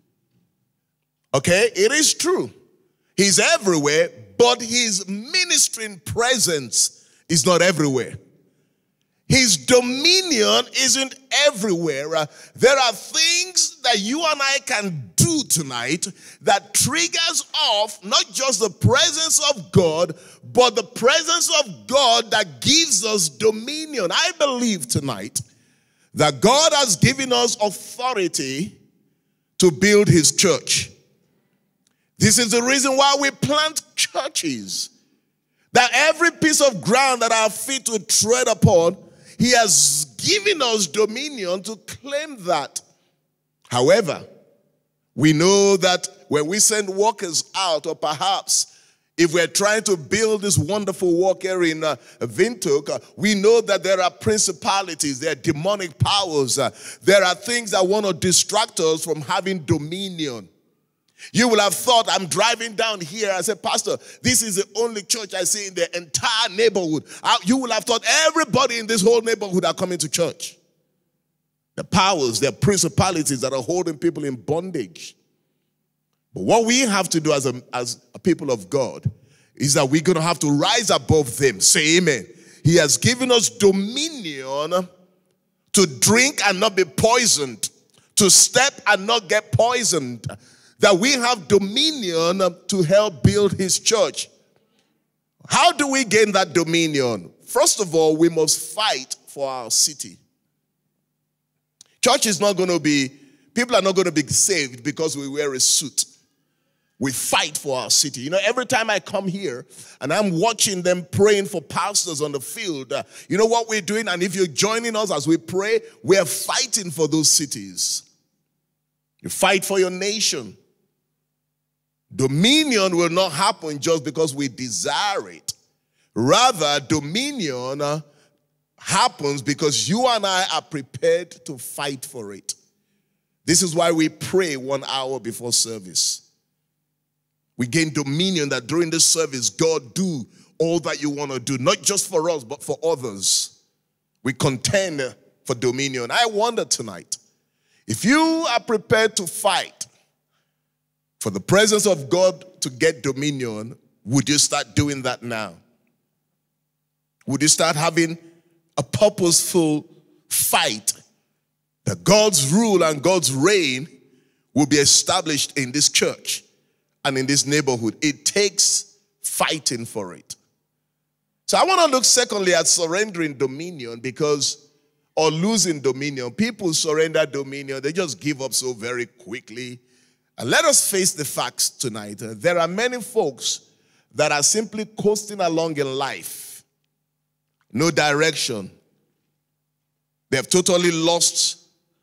F: Okay? It is true. He's everywhere, but his ministering presence is not everywhere. His dominion isn't everywhere. Uh, there are things that you and I can do tonight that triggers off not just the presence of God, but the presence of God that gives us dominion. I believe tonight that God has given us authority to build his church. This is the reason why we plant churches. That every piece of ground that our feet will tread upon, he has given us dominion to claim that. However, we know that when we send workers out, or perhaps if we're trying to build this wonderful work here in uh, Windhoek, uh, we know that there are principalities, there are demonic powers, uh, there are things that want to distract us from having dominion. You will have thought, I'm driving down here. I said, Pastor, this is the only church I see in the entire neighborhood. You will have thought everybody in this whole neighborhood are coming to church. The powers, the principalities that are holding people in bondage. But what we have to do as a, as a people of God is that we're going to have to rise above them. Say amen. He has given us dominion to drink and not be poisoned, to step and not get poisoned. That we have dominion to help build his church. How do we gain that dominion? First of all, we must fight for our city. Church is not going to be, people are not going to be saved because we wear a suit. We fight for our city. You know, every time I come here and I'm watching them praying for pastors on the field, uh, you know what we're doing? And if you're joining us as we pray, we're fighting for those cities. You fight for your nation. Dominion will not happen just because we desire it. Rather, dominion uh, happens because you and I are prepared to fight for it. This is why we pray one hour before service. We gain dominion that during this service, God, do all that you want to do, not just for us, but for others. We contend for dominion. I wonder tonight, if you are prepared to fight for the presence of God to get dominion, would you start doing that now? Would you start having a purposeful fight that God's rule and God's reign will be established in this church and in this neighborhood? It takes fighting for it. So I want to look secondly at surrendering dominion, because, or losing dominion. People surrender dominion, they just give up so very quickly. And let us face the facts tonight. Uh, there are many folks that are simply coasting along in life. No direction. They have totally lost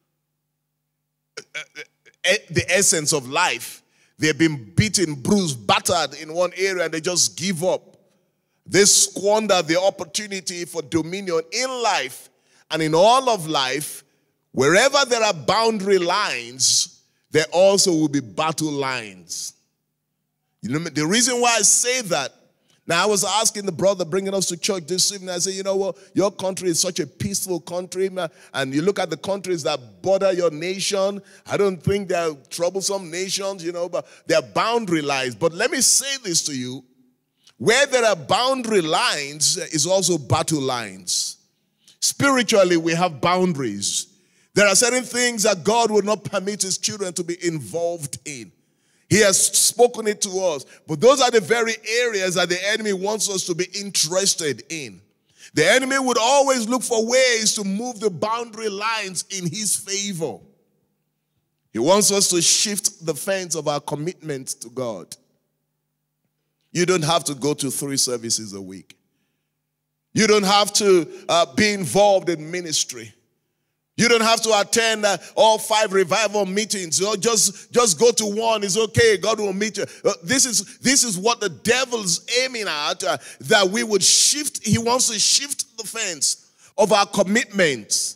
F: the essence of life. They've been beaten, bruised, battered in one area, and they just give up. They squander the opportunity for dominion in life and in all of life. Wherever there are boundary lines, there also will be battle lines. You know, the reason why I say that, now I was asking the brother bringing us to church this evening, I said, you know what, your country is such a peaceful country, man, and you look at the countries that border your nation, I don't think they're troublesome nations, you know, but they're boundary lines. But let me say this to you, where there are boundary lines is also battle lines. Spiritually, we have boundaries. There are certain things that God will not permit his children to be involved in. He has spoken it to us. But those are the very areas that the enemy wants us to be interested in. The enemy would always look for ways to move the boundary lines in his favor. He wants us to shift the fence of our commitment to God. You don't have to go to three services a week. You don't have to uh, be involved in ministry. You don't have to attend uh, all five revival meetings. You know, just, just go to one. It's okay. God will meet you. Uh, this is, this is what the devil's aiming at, uh, that we would shift. He wants to shift the fence of our commitments.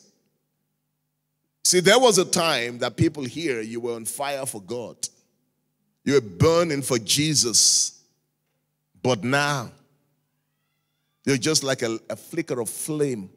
F: See, there was a time that people here, you were on fire for God. You were burning for Jesus. But now, you're just like a, a flicker of flame.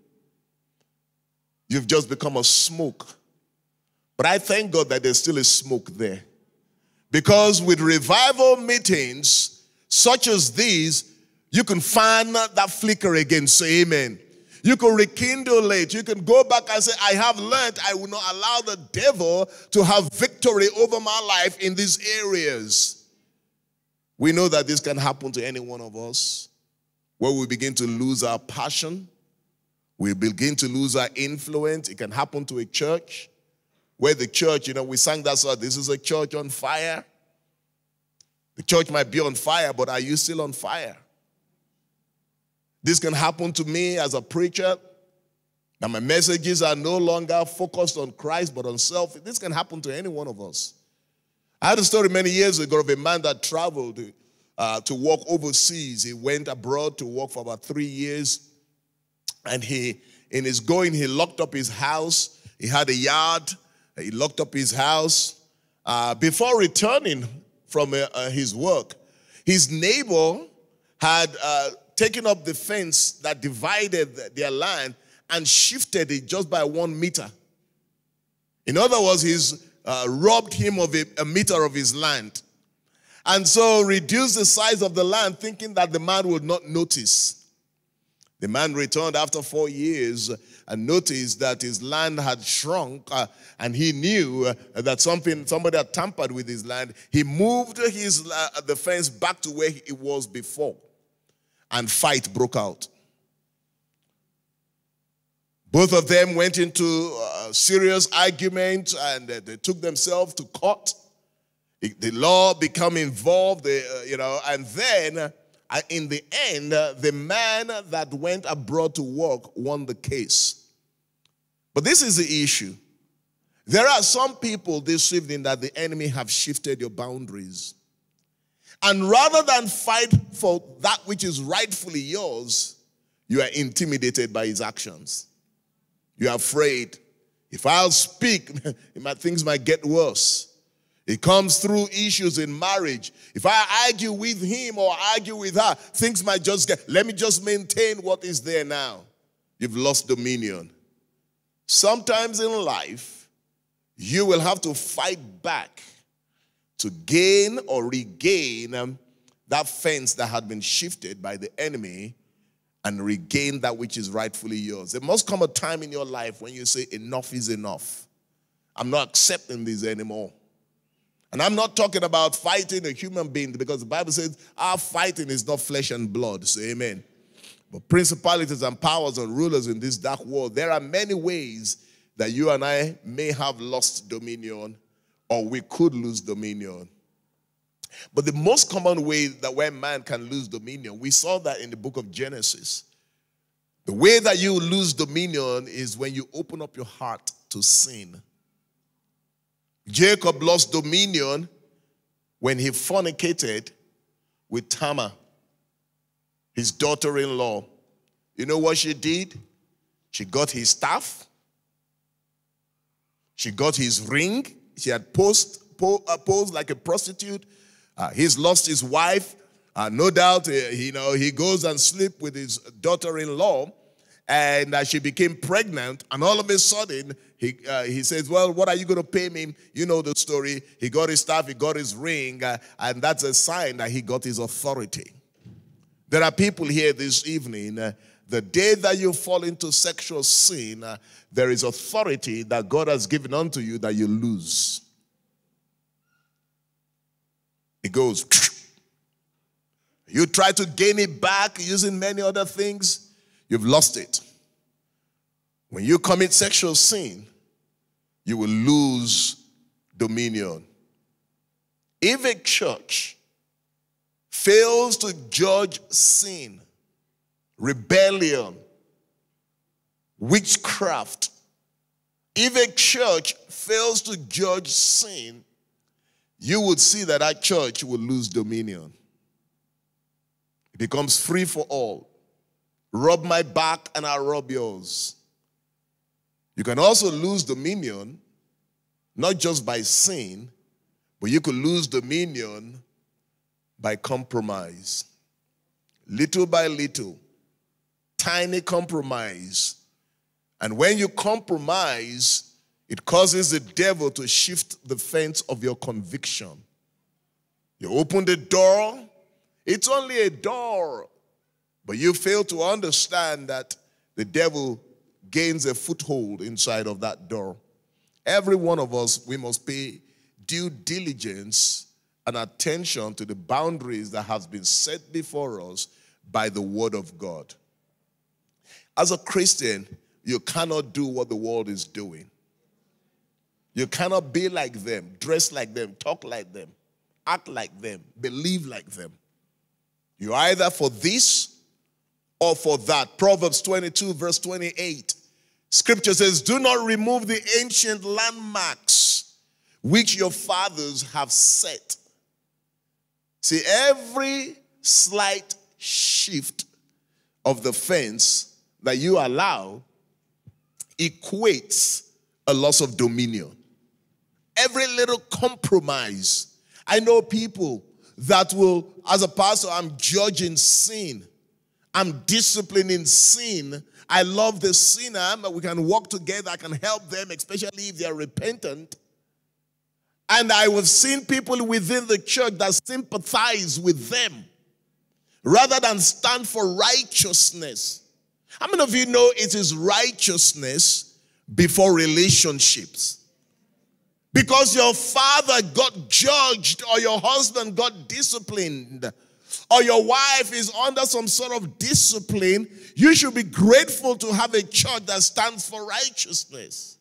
F: You've just become a smoke. But I thank God that there's still a smoke there. Because with revival meetings such as these, you can find that flicker again. Say amen. You can rekindle it. You can go back and say, I have learned I will not allow the devil to have victory over my life in these areas. We know that this can happen to any one of us, where we begin to lose our passion. We begin to lose our influence. It can happen to a church, where the church, you know, we sang that song, this is a church on fire. The church might be on fire, but are you still on fire? This can happen to me as a preacher. Now my messages are no longer focused on Christ, but on self. This can happen to any one of us. I had a story many years ago of a man that traveled uh, to work overseas. He went abroad to work for about three years. And he, in his going, he locked up his house. He had a yard. He locked up his house. Uh, before returning from uh, uh, his work, his neighbor had uh, taken up the fence that divided their land and shifted it just by one meter. In other words, he's uh, robbed him of a, a meter of his land. And so reduced the size of the land, thinking that the man would not notice. The man returned after four years and noticed that his land had shrunk, uh, and he knew uh, that something, somebody had tampered with his land. He moved his, uh, the fence back to where it was before, and fight broke out. Both of them went into a serious argument, and uh, they took themselves to court. It, the law became involved, they, uh, you know, and then uh, in the end, uh, the man that went abroad to work won the case. But this is the issue. There are some people this evening that the enemy have shifted your boundaries. And rather than fight for that which is rightfully yours, you are intimidated by his actions. You are afraid. If I'll speak, things might get worse. It comes through issues in marriage. If I argue with him or argue with her, things might just get, let me just maintain what is there now. You've lost dominion. Sometimes in life, you will have to fight back to gain or regain um, that fence that had been shifted by the enemy and regain that which is rightfully yours. There must come a time in your life when you say, enough is enough. I'm not accepting this anymore. And I'm not talking about fighting a human being, because the Bible says our fighting is not flesh and blood. Say amen. But principalities and powers and rulers in this dark world, there are many ways that you and I may have lost dominion, or we could lose dominion. But the most common way that where man can lose dominion, we saw that in the book of Genesis. The way that you lose dominion is when you open up your heart to sin. Jacob lost dominion when he fornicated with Tamar, his daughter-in-law. You know what she did? She got his staff. She got his ring. She had posed, po, uh, posed like a prostitute. Uh, he's lost his wife. Uh, no doubt, uh, you know, he goes and sleeps with his daughter-in-law. And uh, she became pregnant, and all of a sudden, he, uh, he says, well, what are you going to pay me? You know the story. He got his staff, he got his ring, uh, and that's a sign that he got his authority. There are people here this evening, uh, the day that you fall into sexual sin, uh, there is authority that God has given unto you that you lose. It goes. You try to gain it back using many other things. You've lost it. When you commit sexual sin, you will lose dominion. If a church fails to judge sin rebellion, witchcraft. If a church fails to judge sin, you would see that that church will lose dominion. It becomes free for all. Rub my back and I'll rub yours. You can also lose dominion, not just by sin, but you could lose dominion by compromise. Little by little, tiny compromise. And when you compromise, it causes the devil to shift the fence of your conviction. You open the door, it's only a door. But you fail to understand that the devil gains a foothold inside of that door. Every one of us, we must pay due diligence and attention to the boundaries that have been set before us by the word of God. As a Christian, you cannot do what the world is doing. You cannot be like them, dress like them, talk like them, act like them, believe like them. You're either for this or for that. Proverbs twenty-two, verse twenty-eight. Scripture says, do not remove the ancient landmarks which your fathers have set. See, every slight shift of the fence that you allow equates a loss of dominion. Every little compromise. I know people that will, as a pastor, I'm judging sin. I'm disciplining sin. I love the sinner. We can walk together. I can help them, especially if they're repentant. And I have seen people within the church that sympathize with them rather than stand for righteousness. How many of you know it is righteousness before relationships? Because your father got judged, or your husband got disciplined, or your wife is under some sort of discipline, you should be grateful to have a church that stands for righteousness.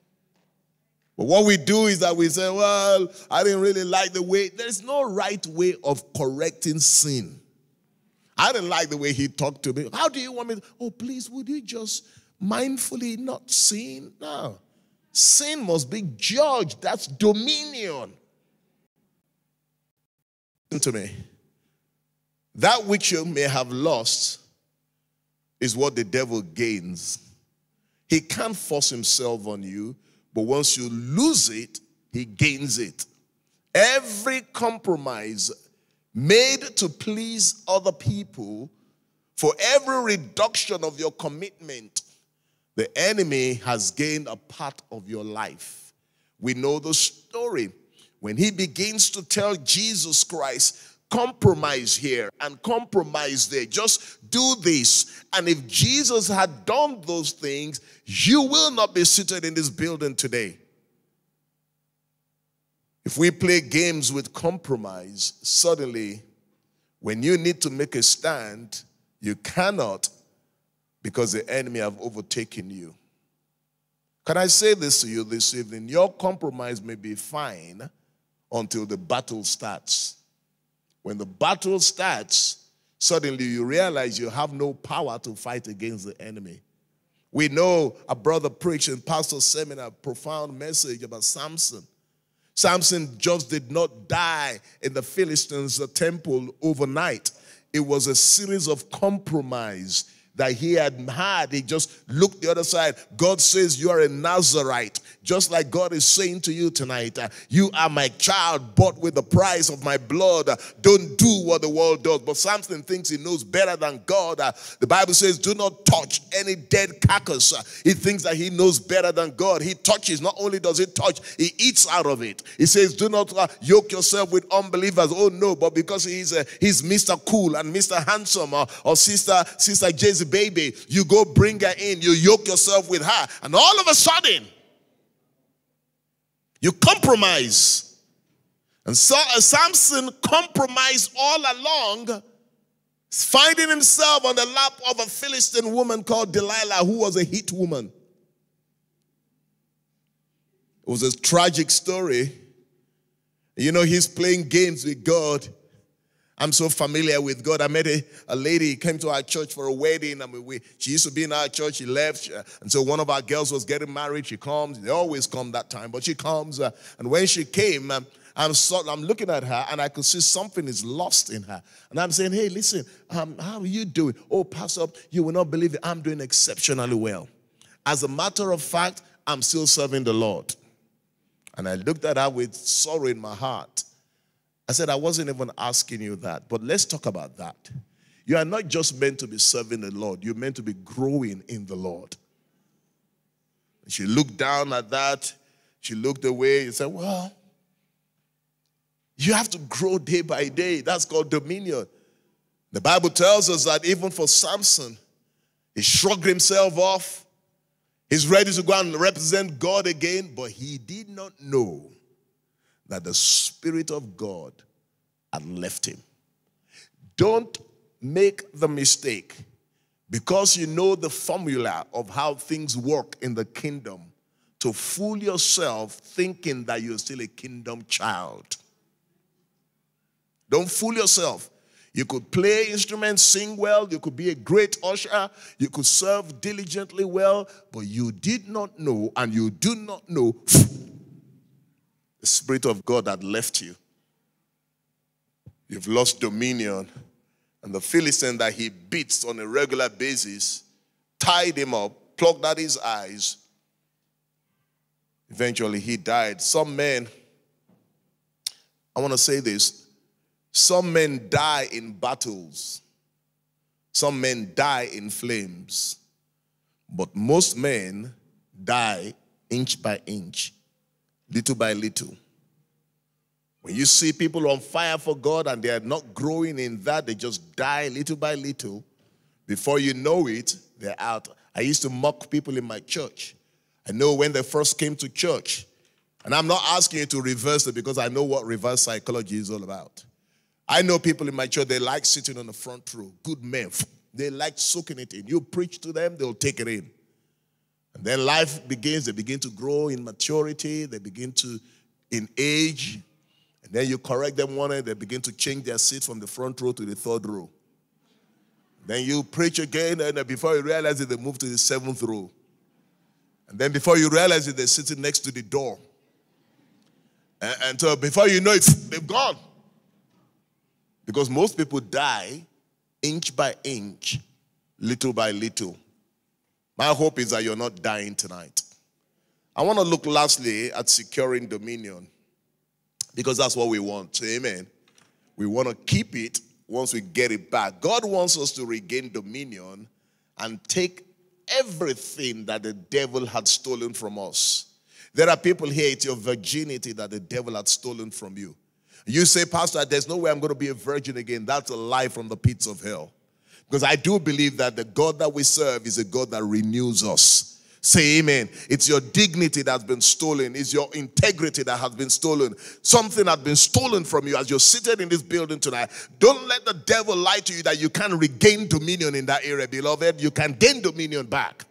F: But what we do is that we say, well, I didn't really like the way. There's no right way of correcting sin. I didn't like the way he talked to me. How do you want me to? Oh, please, would you just mindfully not sin? No. Sin must be judged. That's dominion. Listen to me. That which you may have lost is what the devil gains. He can't force himself on you, but once you lose it, he gains it. Every compromise made to please other people, for every reduction of your commitment, the enemy has gained a part of your life. We know the story. When he begins to tell Jesus Christ, compromise here and compromise there, just do this. And if Jesus had done those things, you will not be seated in this building today. If we play games with compromise, suddenly, when you need to make a stand, you cannot, because the enemy have overtaken you. Can I say this to you this evening? Your compromise may be fine until the battle starts. When the battle starts, suddenly you realize you have no power to fight against the enemy. We know a brother preached in pastor seminar a profound message about Samson. Samson just did not die in the Philistines' temple overnight. It was a series of compromise that he had had. He just looked the other side. God says you are a Nazarite. Just like God is saying to you tonight, uh, you are my child bought with the price of my blood. Uh, don't do what the world does. But Samson thinks he knows better than God. Uh, the Bible says do not touch any dead carcass. Uh, he thinks that he knows better than God. He touches. Not only does he touch, he eats out of it. He says do not uh, yoke yourself with unbelievers. Oh no, but because he's, uh, he's Mister Cool and Mister Handsome uh, or Sister, Sister Jezebel, baby, you go bring her in. You yoke yourself with her. And all of a sudden, you compromise. And so uh, Samson compromised all along, finding himself on the lap of a Philistine woman called Delilah, who was a hit woman. It was a tragic story. You know, he's playing games with God. I'm so familiar with God. I met a, a lady, came to our church for a wedding. I mean, we, she used to be in our church. She left. Uh, and so one of our girls was getting married. She comes. They always come that time. But she comes. Uh, and when she came, um, I'm, so, I'm looking at her, and I could see something is lost in her. And I'm saying, hey, listen, um, how are you doing? Oh, Pastor, you will not believe it. I'm doing exceptionally well. As a matter of fact, I'm still serving the Lord. And I looked at her with sorrow in my heart. I said, I wasn't even asking you that, but let's talk about that. You are not just meant to be serving the Lord. You're meant to be growing in the Lord. She looked down at that. She looked away and said, well, you have to grow day by day. That's called dominion. The Bible tells us that even for Samson, he shrugged himself off. He's ready to go and represent God again, but he did not know that the Spirit of God had left him. Don't make the mistake, because you know the formula of how things work in the kingdom, to fool yourself thinking that you're still a kingdom child. Don't fool yourself. You could play instruments, sing well, you could be a great usher, you could serve diligently well, but you did not know, and you do not know the Spirit of God had left you. You've lost dominion. And the Philistine that he beats on a regular basis tied him up, plucked out his eyes. Eventually he died. Some men, I want to say this, some men die in battles. Some men die in flames. But most men die inch by inch, little by little. When you see people on fire for God and they are not growing in that, they just die little by little. Before you know it, they're out. I used to mock people in my church. I know when they first came to church, and I'm not asking you to reverse it because I know what reverse psychology is all about. I know people in my church, they like sitting on the front row. Good men. They like soaking it in. You preach to them, they'll take it in. And then life begins. They begin to grow in maturity. They begin to, in age. And then you correct them one day, they begin to change their seat from the front row to the third row. Then you preach again, and before you realize it, they move to the seventh row. And then before you realize it, they're sitting next to the door. And, and so before you know it, they've gone. Because most people die inch by inch, little by little. My hope is that you're not dying tonight. I want to look lastly at securing dominion, because that's what we want. So, amen. We want to keep it once we get it back. God wants us to regain dominion and take everything that the devil had stolen from us. There are people here, it's your virginity that the devil had stolen from you. You say, Pastor, there's no way I'm going to be a virgin again. That's a lie from the pits of hell. Because I do believe that the God that we serve is a God that renews us. Say amen. It's your dignity that's been stolen. It's your integrity that has been stolen. Something has been stolen from you as you're seated in this building tonight. Don't let the devil lie to you that you can't regain dominion in that area, beloved. You can gain dominion back.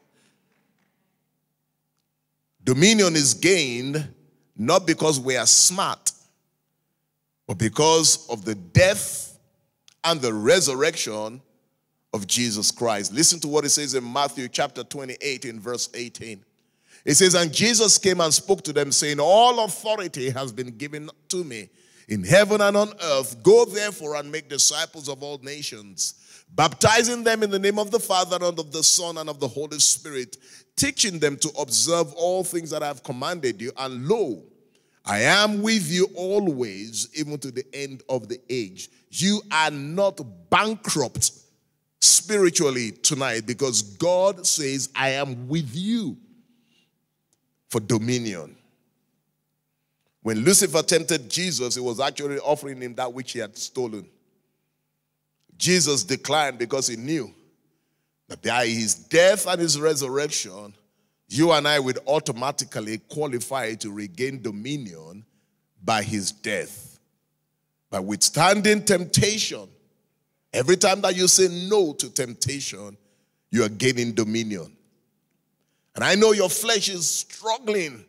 F: Dominion is gained not because we are smart, but because of the death and the resurrection of Jesus Christ. Listen to what it says in Matthew chapter twenty-eight in verse eighteen. It says, and Jesus came and spoke to them, saying, all authority has been given to me in heaven and on earth. Go therefore and make disciples of all nations, baptizing them in the name of the Father and of the Son and of the Holy Spirit, teaching them to observe all things that I have commanded you. And lo, I am with you always, even to the end of the age. You are not bankrupt spiritually tonight, because God says, I am with you for dominion. When Lucifer tempted Jesus, he was actually offering him that which he had stolen. Jesus declined because he knew that by his death and his resurrection, you and I would automatically qualify to regain dominion by his death. By withstanding temptation, every time that you say no to temptation, you are gaining dominion. And I know your flesh is struggling.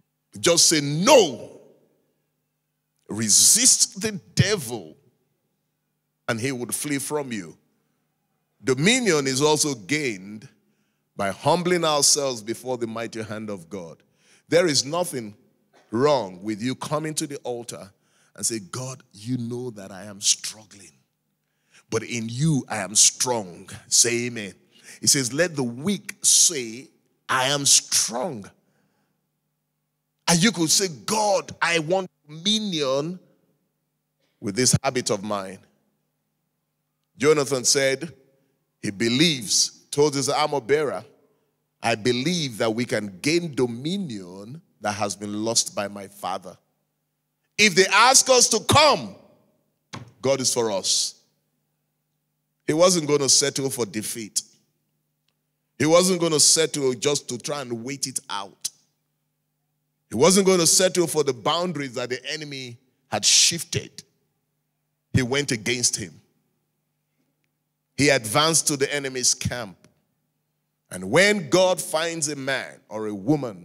F: Just say no. Resist the devil and he would flee from you. Dominion is also gained by humbling ourselves before the mighty hand of God. There is nothing wrong with you coming to the altar and say, God, you know that I am struggling, but in you I am strong. Say amen. He says, let the weak say, I am strong. And you could say, God, I want dominion with this habit of mine. Jonathan said, he believes, told his armor bearer, I believe that we can gain dominion that has been lost by my father. If they ask us to come, God is for us. He wasn't going to settle for defeat. He wasn't going to settle just to try and wait it out. He wasn't going to settle for the boundaries that the enemy had shifted. He went against him. He advanced to the enemy's camp. And when God finds a man or a woman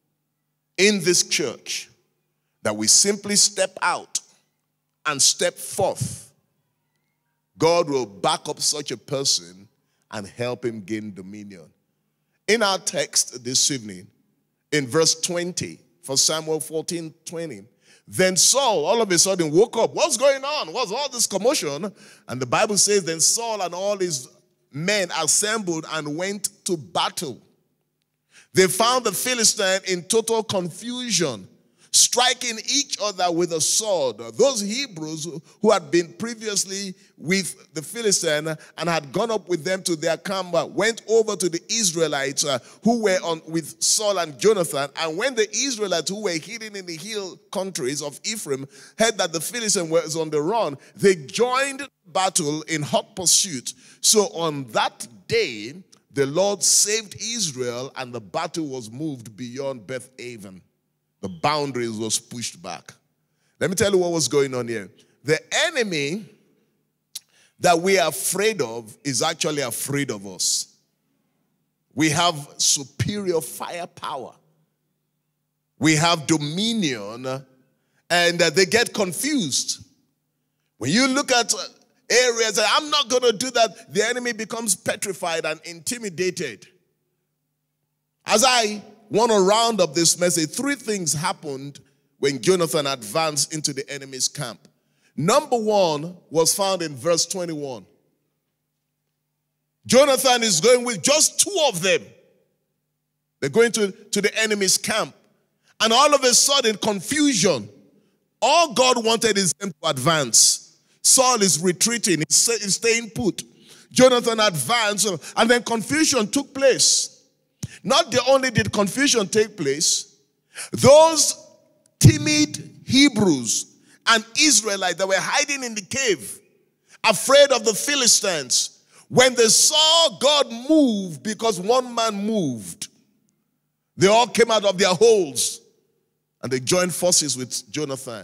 F: in this church that we simply step out and step forth, God will back up such a person and help him gain dominion. In our text this evening, in verse twenty, First Samuel fourteen twenty, then Saul all of a sudden woke up. What's going on? What's all this commotion? And the Bible says, then Saul and all his men assembled and went to battle. They found the Philistine in total confusion, striking each other with a sword. Those Hebrews who had been previously with the Philistine and had gone up with them to their camp went over to the Israelites uh, who were on with Saul and Jonathan. And when the Israelites who were hidden in the hill countries of Ephraim heard that the Philistine was on the run, they joined battle in hot pursuit. So on that day, the Lord saved Israel, and the battle was moved beyond Beth Aven. The boundaries was pushed back. Let me tell you what was going on here. The enemy that we are afraid of is actually afraid of us. We have superior firepower. We have dominion, and they get confused. When you look at areas that I'm not going to do that, the enemy becomes petrified and intimidated. As I want to round up this message, three things happened when Jonathan advanced into the enemy's camp. Number one was found in verse twenty-one. Jonathan is going with just two of them. They're going to, to the enemy's camp. And all of a sudden, confusion. All God wanted is them to advance. Saul is retreating, he's staying put. Jonathan advanced, and then confusion took place. Not the only did confusion take place, those timid Hebrews and Israelites that were hiding in the cave, afraid of the Philistines, when they saw God move because one man moved, they all came out of their holes and they joined forces with Jonathan.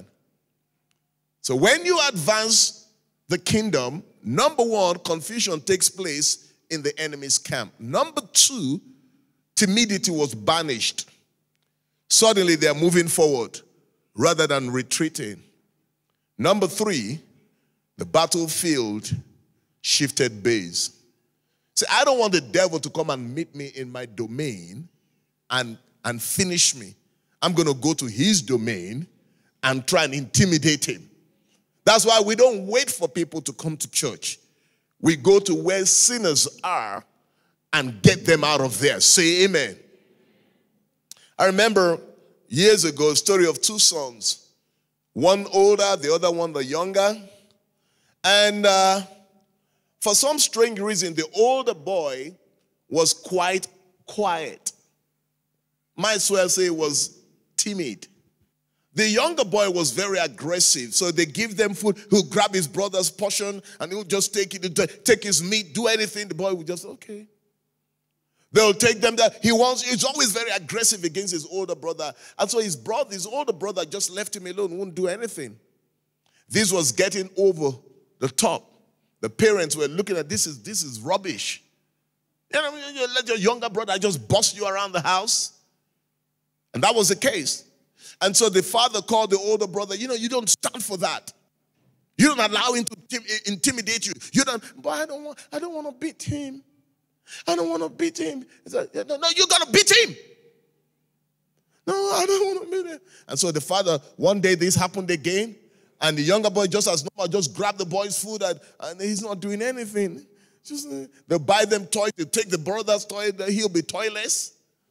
F: So when you advance the kingdom, number one, confusion takes place in the enemy's camp. Number two, timidity was banished. Suddenly they are moving forward rather than retreating. Number three, the battlefield shifted base. See, I don't want the devil to come and meet me in my domain and, and finish me. I'm going to go to his domain and try and intimidate him. That's why we don't wait for people to come to church. We go to where sinners are and get them out of there. Say amen. I remember years ago a story of two sons. One older, the other one the younger. And uh, for some strange reason, the older boy was quite quiet. Might as well say he was timid. The younger boy was very aggressive, so they give them food. He'll grab his brother's portion and he'll just take it, take his meat, do anything. The boy will just, okay. They'll take them there. He wants, he's always very aggressive against his older brother. And so his brother, his older brother just left him alone, wouldn't do anything. This was getting over the top. The parents were looking at this is this is rubbish. You know, you let your younger brother just boss you around the house. And that was the case. And so the father called the older brother, you know, you don't stand for that. You don't allow him to intim- intimidate you. You don't, but I don't want, I don't want to beat him. I don't want to beat him. It's like, no, no, you got to beat him. No, I don't want to beat him. And so the father, one day this happened again, and the younger boy just as normal, just grabbed the boy's food, and, and he's not doing anything. Just uh, they buy them toys, they take the brother's toy, he'll be toyless.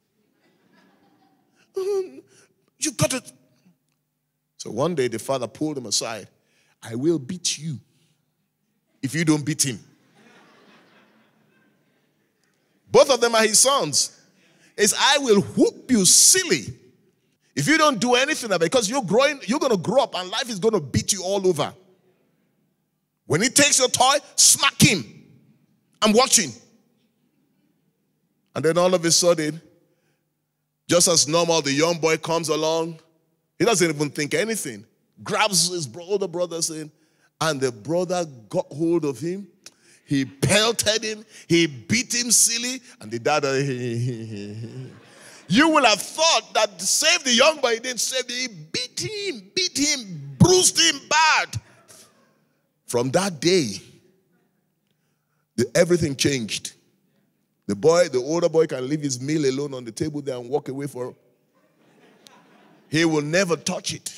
F: Um, you got to. So one day the father pulled him aside. I will beat you if you don't beat him. Both of them are his sons. It's I will whoop you silly if you don't do anything about it, because you're growing, you're going to grow up and life is going to beat you all over. When he takes your toy, smack him. I'm watching. And then all of a sudden, just as normal, the young boy comes along. He doesn't even think anything. Grabs his older brother in, and the brother got hold of him. He pelted him. He beat him silly. And the dad, you will have thought that to save the young boy, he didn't save him. He beat him, beat him, bruised him bad. From that day, the, everything changed. The boy, the older boy can leave his meal alone on the table there and walk away for it. He will never touch it.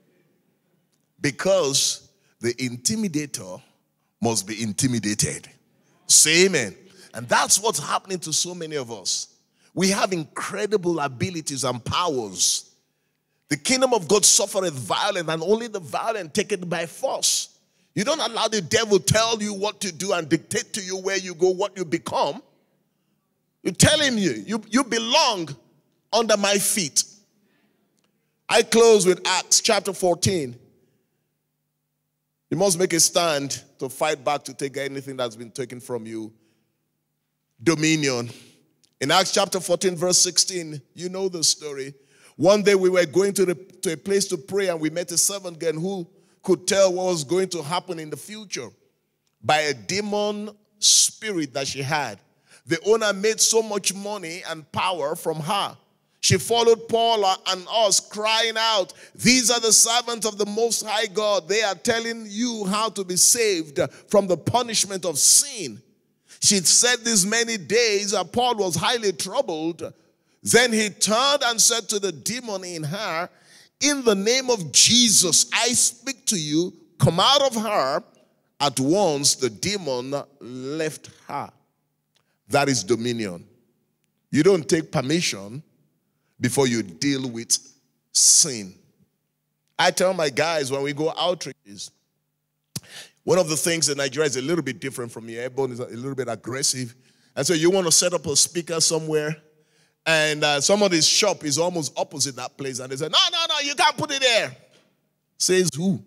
F: Because the intimidator must be intimidated. Say amen. And that's what's happening to so many of us. We have incredible abilities and powers. The kingdom of God suffereth violence, and only the violent take it by force. You don't allow the devil tell you what to do and dictate to you where you go, what you become. You tell him you, you, you belong under my feet. I close with Acts chapter fourteen. You must make a stand to fight back to take anything that's been taken from you. Dominion. In Acts chapter fourteen, verse sixteen, you know the story. One day we were going to, the, to a place to pray, and we met a servant girl who could tell what was going to happen in the future by a demon spirit that she had. The owner made so much money and power from her. She followed Paul and us, crying out, "These are the servants of the Most High God. They are telling you how to be saved from the punishment of sin." She said this many days, and Paul was highly troubled. Then he turned and said to the demon in her, "In the name of Jesus, I speak to you, come out of her." At once the demon left her. That is dominion. You don't take permission before you deal with sin. I tell my guys when we go outreaches, one of the things in Nigeria is a little bit different from here. Everyone is a little bit aggressive. And so you want to set up a speaker somewhere, and uh, somebody's shop is almost opposite that place, and they say, "No, no, no, you can't put it there." Says who?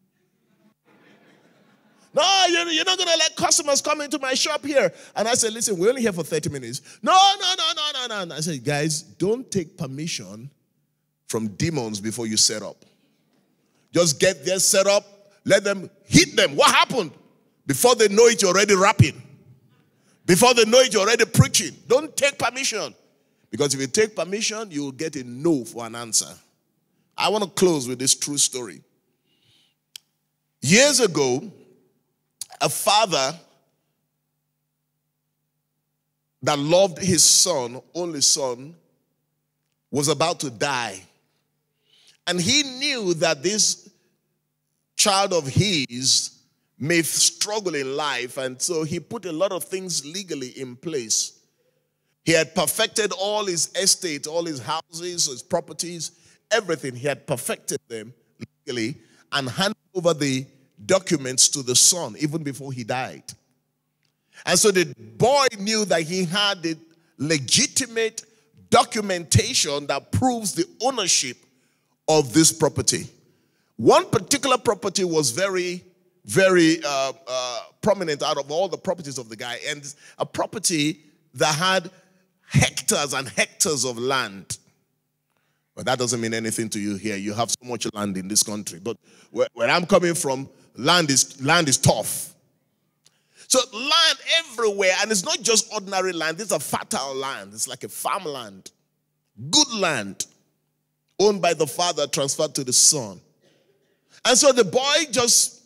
F: "No, you're, you're not going to let customers come into my shop here." And I said, "Listen, we're only here for thirty minutes. No, no, no, no, no, no. And I said, "Guys, don't take permission from demons before you set up. Just get there, set up, let them hit them." What happened? Before they know it, you're already rapping. Before they know it, you're already preaching. Don't take permission. Because if you take permission, you will get a no for an answer. I want to close with this true story. Years ago, a father that loved his son, only son, was about to die. And he knew that this child of his may struggle in life, and so he put a lot of things legally in place. He had perfected all his estate, all his houses, his properties, everything. He had perfected them legally and handed over the documents to the son even before he died. And so the boy knew that he had the legitimate documentation that proves the ownership of this property. One particular property was very, very uh, uh, prominent out of all the properties of the guy, and a property that had hectares and hectares of land. But that doesn't mean anything to you here. You have so much land in this country. But where, where I'm coming from, land is, land is tough. So land everywhere, and it's not just ordinary land. It's a fertile land. It's like a farmland. Good land, owned by the father, transferred to the son. And so the boy just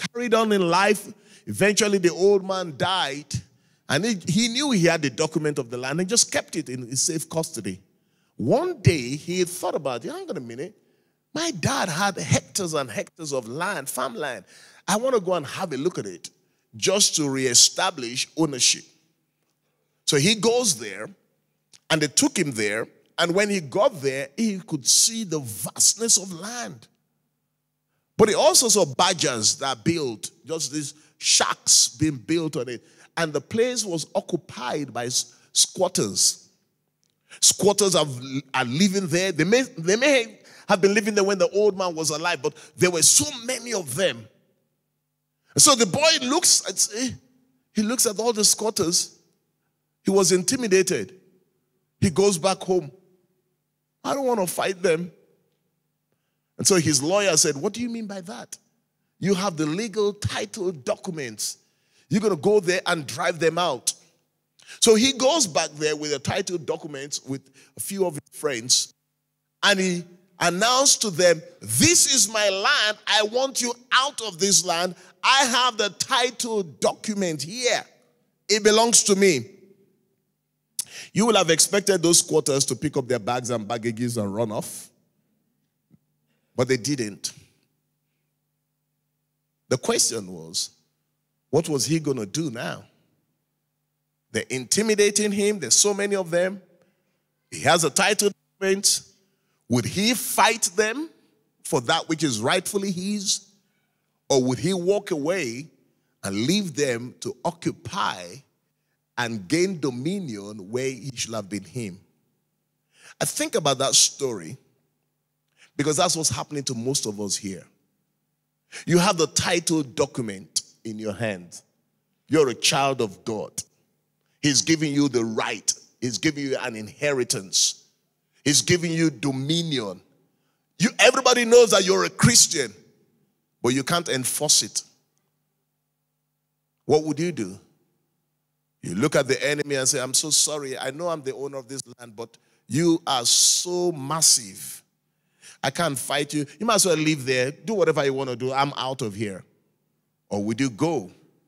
F: carried on in life. Eventually, the old man died, and he, he knew he had the document of the land and just kept it in his safe custody. One day, he thought about it. Hang on a minute. My dad had hectares and hectares of land, farmland. I want to go and have a look at it just to reestablish ownership. So he goes there, and they took him there, and when he got there, he could see the vastness of land. But he also saw badgers that built, just these shacks being built on it. And the place was occupied by squatters. Squatters are, are living there. They may, they may have been living there when the old man was alive, but there were so many of them. So the boy looks at, he looks at all the squatters. He was intimidated. He goes back home. I don't want to fight them. And so his lawyer said, what do you mean by that? You have the legal title documents. You're going to go there and drive them out. So he goes back there with the title documents with a few of his friends, and he announced to them, this is my land. I want you out of this land. I have the title document here. It belongs to me. You will have expected those squatters to pick up their bags and baggages and run off. But they didn't. The question was, what was he going to do now? They're intimidating him. There's so many of them. He has a title document. Would he fight them for that which is rightfully his? Or would he walk away and leave them to occupy and gain dominion where he should have been him? I think about that story because that's what's happening to most of us here. You have the title document in your hand. You're a child of God. He's giving you the right. He's giving you an inheritance. He's giving you dominion. You, everybody knows that you're a Christian, but you can't enforce it. What would you do? You look at the enemy and say, I'm so sorry. I know I'm the owner of this land, but you are so massive. I can't fight you. You might as well live there. Do whatever you want to do. I'm out of here. Or would you go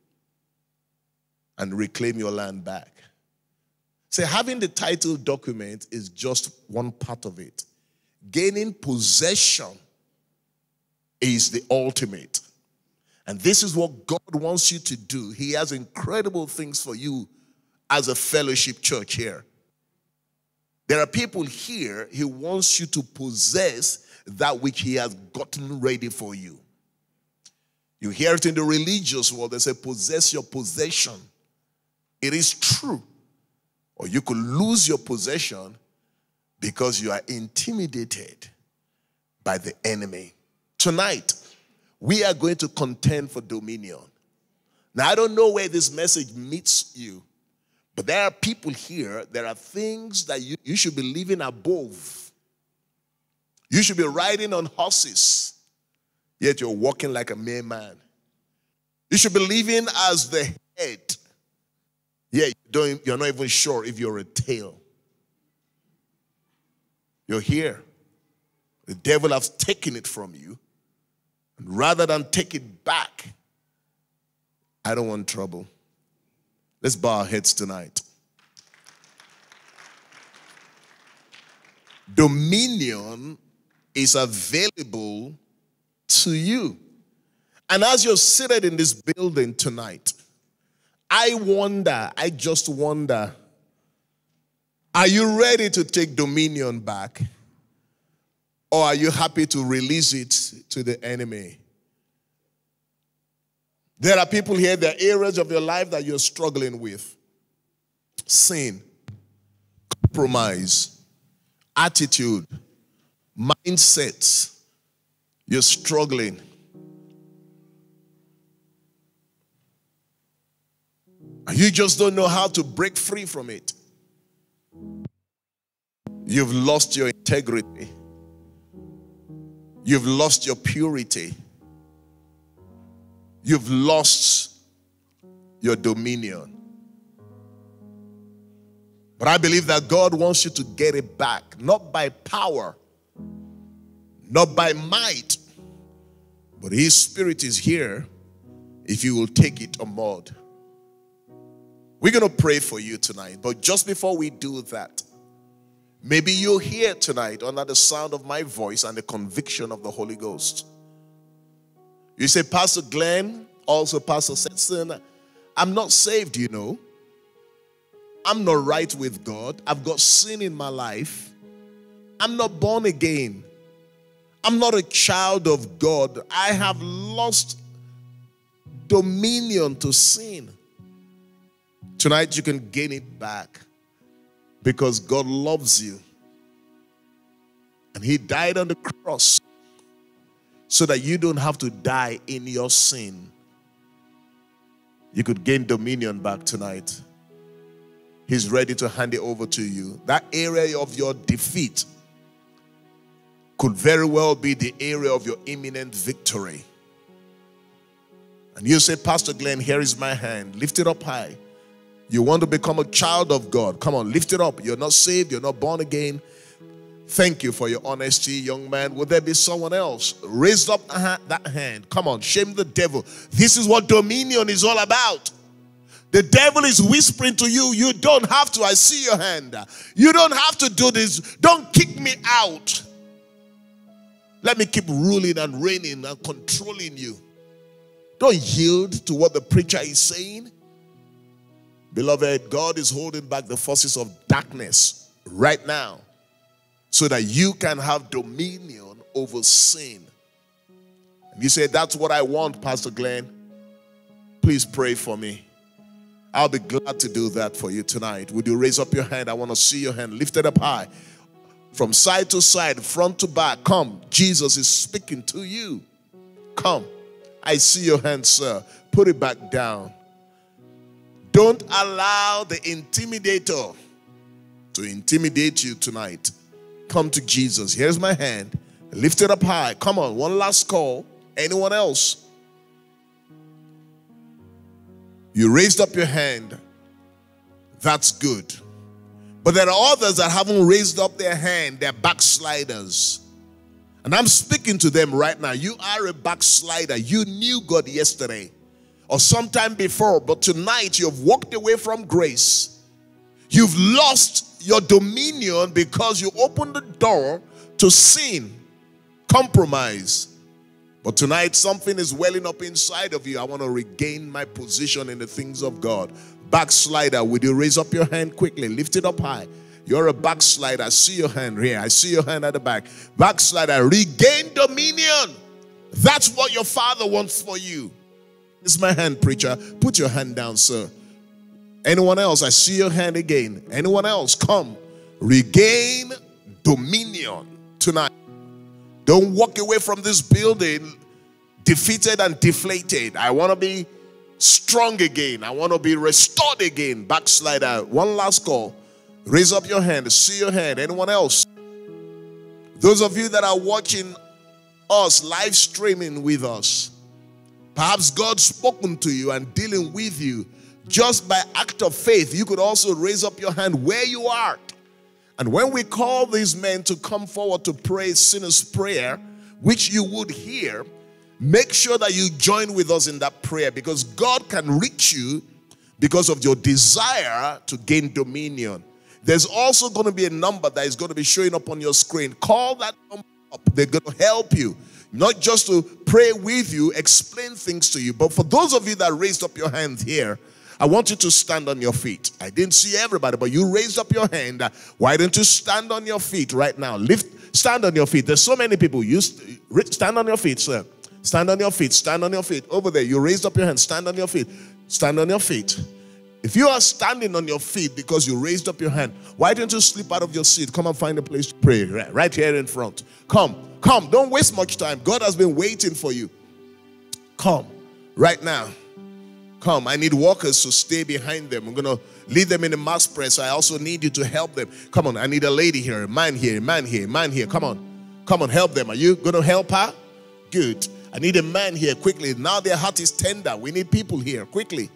F: and reclaim your land back? Say, having the title document is just one part of it. Gaining possession is the ultimate. And this is what God wants you to do. He has incredible things for you as a fellowship church here. There are people here, he wants you to possess that which he has gotten ready for you. You hear it in the religious world. They say, possess your possession. It is true. Or you could lose your possession because you are intimidated by the enemy. Tonight, we are going to contend for dominion. Now, I don't know where this message meets you, but there are people here, there are things that you, you should be living above. You should be riding on horses, yet you're walking like a mere man. You should be living as the head, yet you don't, you're not even sure if you're a tail. You're here. The devil has taken it from you. And rather than take it back, I don't want trouble. Let's bow our heads tonight. Dominion is available to you. And as you're seated in this building tonight, I wonder, I just wonder, are you ready to take dominion back? Or are you happy to release it to the enemy? There are people here, there are areas of your life that you're struggling with. Sin, compromise, attitude, mindsets. You're struggling. And you just don't know how to break free from it. You've lost your integrity. You've lost your purity. You've lost your dominion. But I believe that God wants you to get it back, not by power, not by might, but His Spirit is here if you will take it on board. We're going to pray for you tonight. But just before we do that, maybe you're here tonight under the sound of my voice and the conviction of the Holy Ghost. You say, Pastor Glenn, also Pastor Setson, I'm not saved, you know. I'm not right with God. I've got sin in my life. I'm not born again. I'm not a child of God. I have lost dominion to sin. Tonight you can gain it back because God loves you. And He died on the cross so that you don't have to die in your sin. You could gain dominion back tonight. He's ready to hand it over to you. That area of your defeat could very well be the area of your imminent victory. And you say, Pastor Glenn, here is my hand. Lift it up high. You want to become a child of God. Come on, lift it up. You're not saved. You're not born again. Thank you for your honesty, young man. Would there be someone else? Raise up that hand. Come on, shame the devil. This is what dominion is all about. The devil is whispering to you, you don't have to. I see your hand. You don't have to do this. Don't kick me out. Let me keep ruling and reigning and controlling you. Don't yield to what the preacher is saying. Beloved, God is holding back the forces of darkness right now so that you can have dominion over sin. And you say, that's what I want, Pastor Glenn. Please pray for me. I'll be glad to do that for you tonight. Would you raise up your hand? I want to see your hand lifted up high. From side to side, front to back. Come, Jesus is speaking to you. Come. I see your hand, sir. Put it back down. Don't allow the intimidator to intimidate you tonight. Come to Jesus. Here's my hand. Lift it up high. Come on, one last call. Anyone else? You raised up your hand. That's good. But there are others that haven't raised up their hand. They're backsliders. And I'm speaking to them right now. You are a backslider. You knew God yesterday or sometime before, but tonight you've walked away from grace. You've lost your dominion because you opened the door to sin, compromise. But tonight something is welling up inside of you. I want to regain my position in the things of God. Backslider, would you raise up your hand quickly? Lift it up high. You're a backslider. I see your hand here. I see your hand at the back. Backslider, regain dominion. That's what your Father wants for you. It's my hand, preacher. Put your hand down, sir. Anyone else? I see your hand again. Anyone else? Come. Regain dominion tonight. Don't walk away from this building defeated and deflated. I want to be strong again. I want to be restored again. Backslider. One last call. Raise up your hand. See your hand. Anyone else? Those of you that are watching us live streaming with us, perhaps God's spoken to you and dealing with you just by act of faith. You could also raise up your hand where you are. And when we call these men to come forward to pray sinner's prayer, which you would hear, make sure that you join with us in that prayer, because God can reach you because of your desire to gain dominion. There's also going to be a number that is going to be showing up on your screen. Call that number up. They're going to help you. Not just to pray with you, explain things to you. But for those of you that raised up your hand here, I want you to stand on your feet. I didn't see everybody, but you raised up your hand. Why don't you stand on your feet right now? Lift, stand on your feet. There's so many people. You stand on your feet, sir. Stand on your feet. Stand on your feet. Over there, you raised up your hand. Stand on your feet. Stand on your feet. If you are standing on your feet because you raised up your hand, why don't you slip out of your seat? Come and find a place to pray right, right here in front. Come, come. Don't waste much time. God has been waiting for you. Come right now. Come. I need workers to stay behind them. I'm going to lead them in the mass press. I also need you to help them. Come on. I need a lady here, a man here, a man here, a man here. Come on. Come on. Help them. Are you going to help her? Good. I need a man here quickly. Now their heart is tender. We need people here quickly.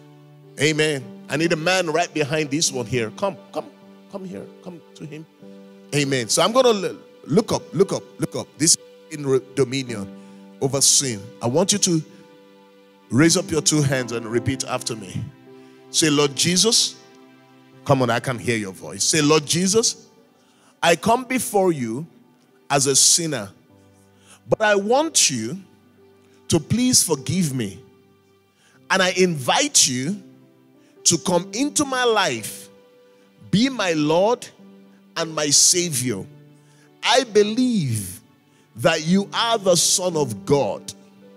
F: Amen. I need a man right behind this one here. Come, come, come here. Come to him. Amen. So I'm going to look up, look up, look up. This is in dominion over sin. I want you to Raise up your two hands and repeat after me. Say, Lord Jesus, come on, I can hear your voice. Say, Lord Jesus, I come before you as a sinner, but I want you to please forgive me. And I invite you to come into my life, be my Lord and my Savior. I believe that you are the Son of God.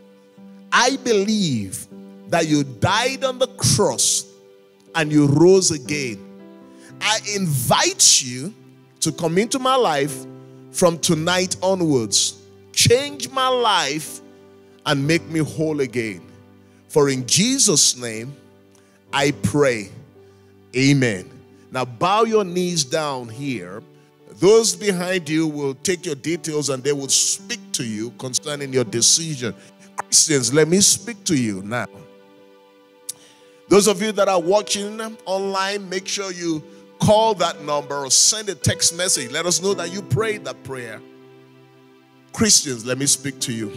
F: I believe that you died on the cross and you rose again. I invite you to come into my life from tonight onwards. Change my life and make me whole again. For in Jesus' name, I pray. Amen. Now bow your knees down here. Those behind you will take your details and they will speak to you concerning your decision. Christians, let me speak to you now. Those of you that are watching online, make sure you call that number or send a text message. Let us know that you prayed that prayer. Christians, let me speak to you.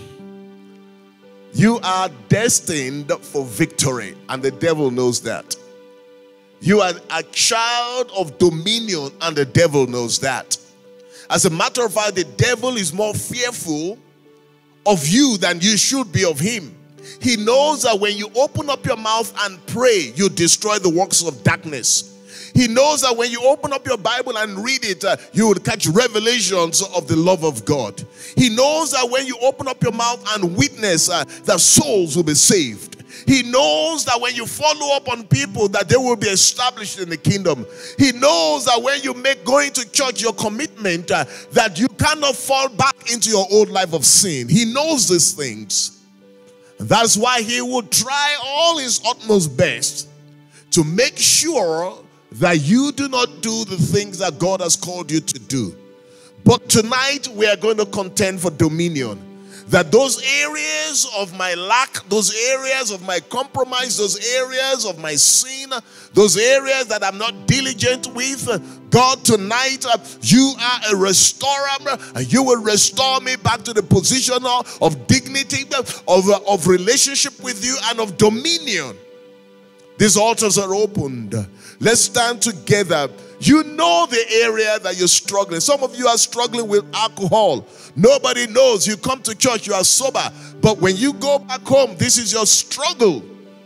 F: You are destined for victory, and the devil knows that. You are a child of dominion, and the devil knows that. As a matter of fact, the devil is more fearful of you than you should be of him. He knows that when you open up your mouth and pray, you destroy the works of darkness. He knows that when you open up your Bible and read it, uh, you will catch revelations of the love of God. He knows that when you open up your mouth and witness, uh, that souls will be saved. He knows that when you follow up on people, that they will be established in the kingdom. He knows that when you make going to church your commitment, uh, that you cannot fall back into your old life of sin. He knows these things. That's why he will try all his utmost best to make sure that you do not do the things that God has called you to do. But tonight we are going to contend for dominion. That those areas of my lack, those areas of my compromise, those areas of my sin, those areas that I'm not diligent with, God, tonight you are a restorer, and you will restore me back to the position of dignity, of, of relationship with you, and of dominion. These altars are opened. Let's stand together. You know the area that you're struggling. Some of you are struggling with alcohol. Nobody knows. You come to church, you are sober. But when you go back home, this is your struggle.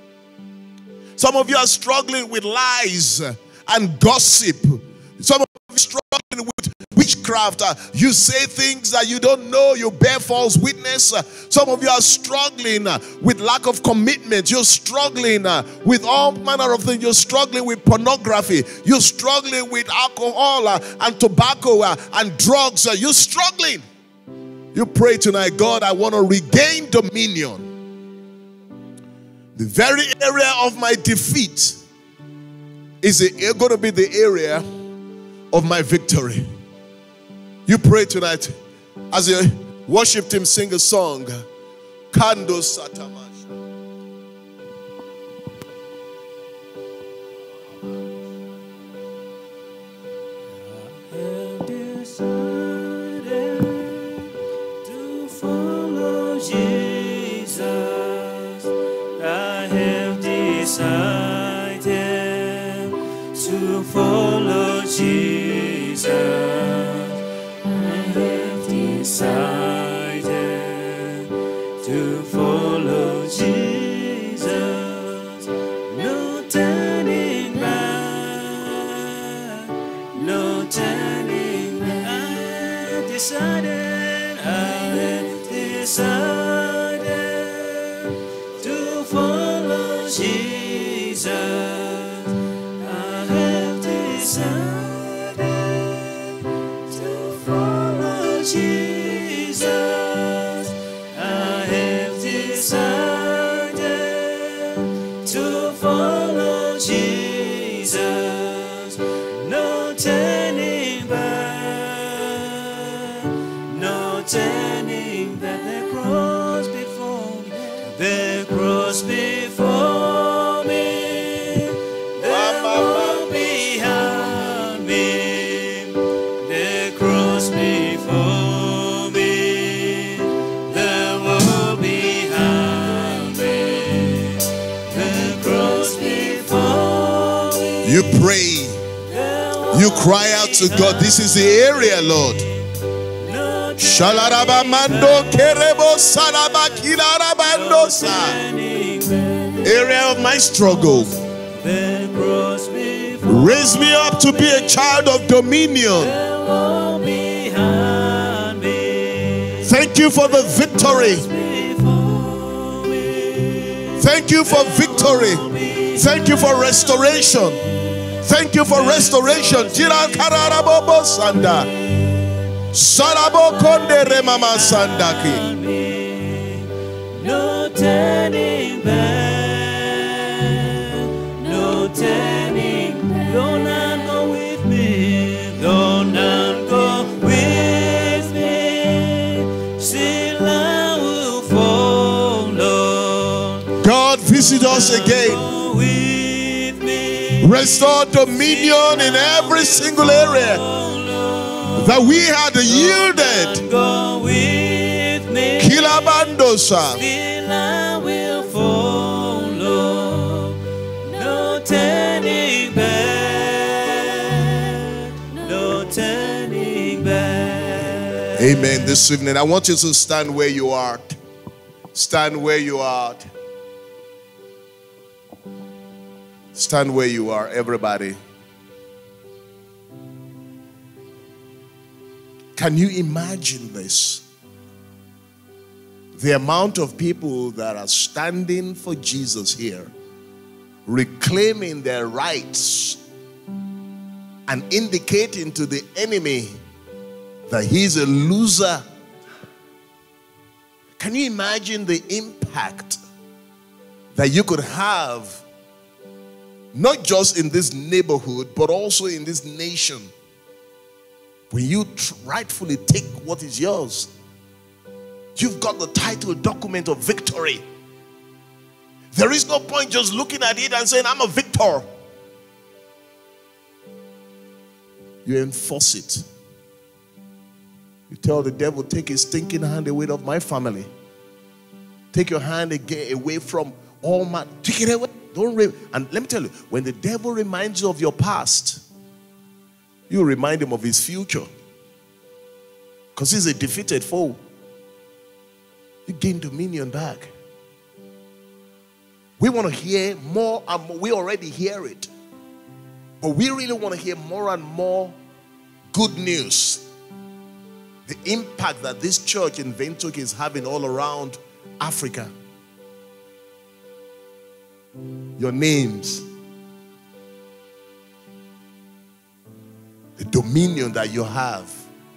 F: Some of you are struggling with lies and gossip. Some of you are struggling with witchcraft. You say things that you don't know. You bear false witness. Some of you are struggling with lack of commitment. You're struggling with all manner of things. You're struggling with pornography. You're struggling with alcohol and tobacco and drugs. You're struggling. You pray tonight, God, I want to regain dominion. The very area of my defeat is going to be the area of my victory. You pray tonight as you worship him, sing a song. Kando Satamash.
A: I have decided to follow Jesus. I have decided to follow Jesus. Decided to follow Jesus, no turning back, no turning back. I have decided, I have decided to follow Jesus. I have decided to follow Jesus. Turning back, no turning back, the cross.
F: pray. You cry out to God. This is the area, Lord. Shalarabamando kerebo sarabakilarabandosa. Area of my struggle. Raise me up to be a child of dominion. Thank you for the victory. Thank you for victory. Thank you for restoration. Thank you for restoration. Jira kararabobo sanda. Sarabo konde remama sandaki.
B: No turning back. No turning back. Don't not go with me. Don't not go with me. Still I will follow.
F: God, visit us again. Restore dominion in every single area that we had yielded. Kilabandosa.
B: Still I will follow. No turning back. No turning back.
F: Amen. This evening, I want you to stand where you are. Stand where you are. Stand where you are, everybody. Can you imagine this? The amount of people that are standing for Jesus here, reclaiming their rights and indicating to the enemy that he's a loser. Can you imagine the impact that you could have, not just in this neighborhood, but also in this nation, when you rightfully take what is yours? You've got the title document of victory. There is no point just looking at it and saying, I'm a victor. You enforce it. You tell the devil, take his stinking hand away of my family. Take your hand away from all my, take it away. Don't re- and let me tell you, when the devil reminds you of your past, you remind him of his future, because he's a defeated foe. You gain dominion back. We want to hear more and more. We already hear it, but we really want to hear more and more good news. The impact that this church in Windhoek is having all around Africa. Your names, the dominion that you have,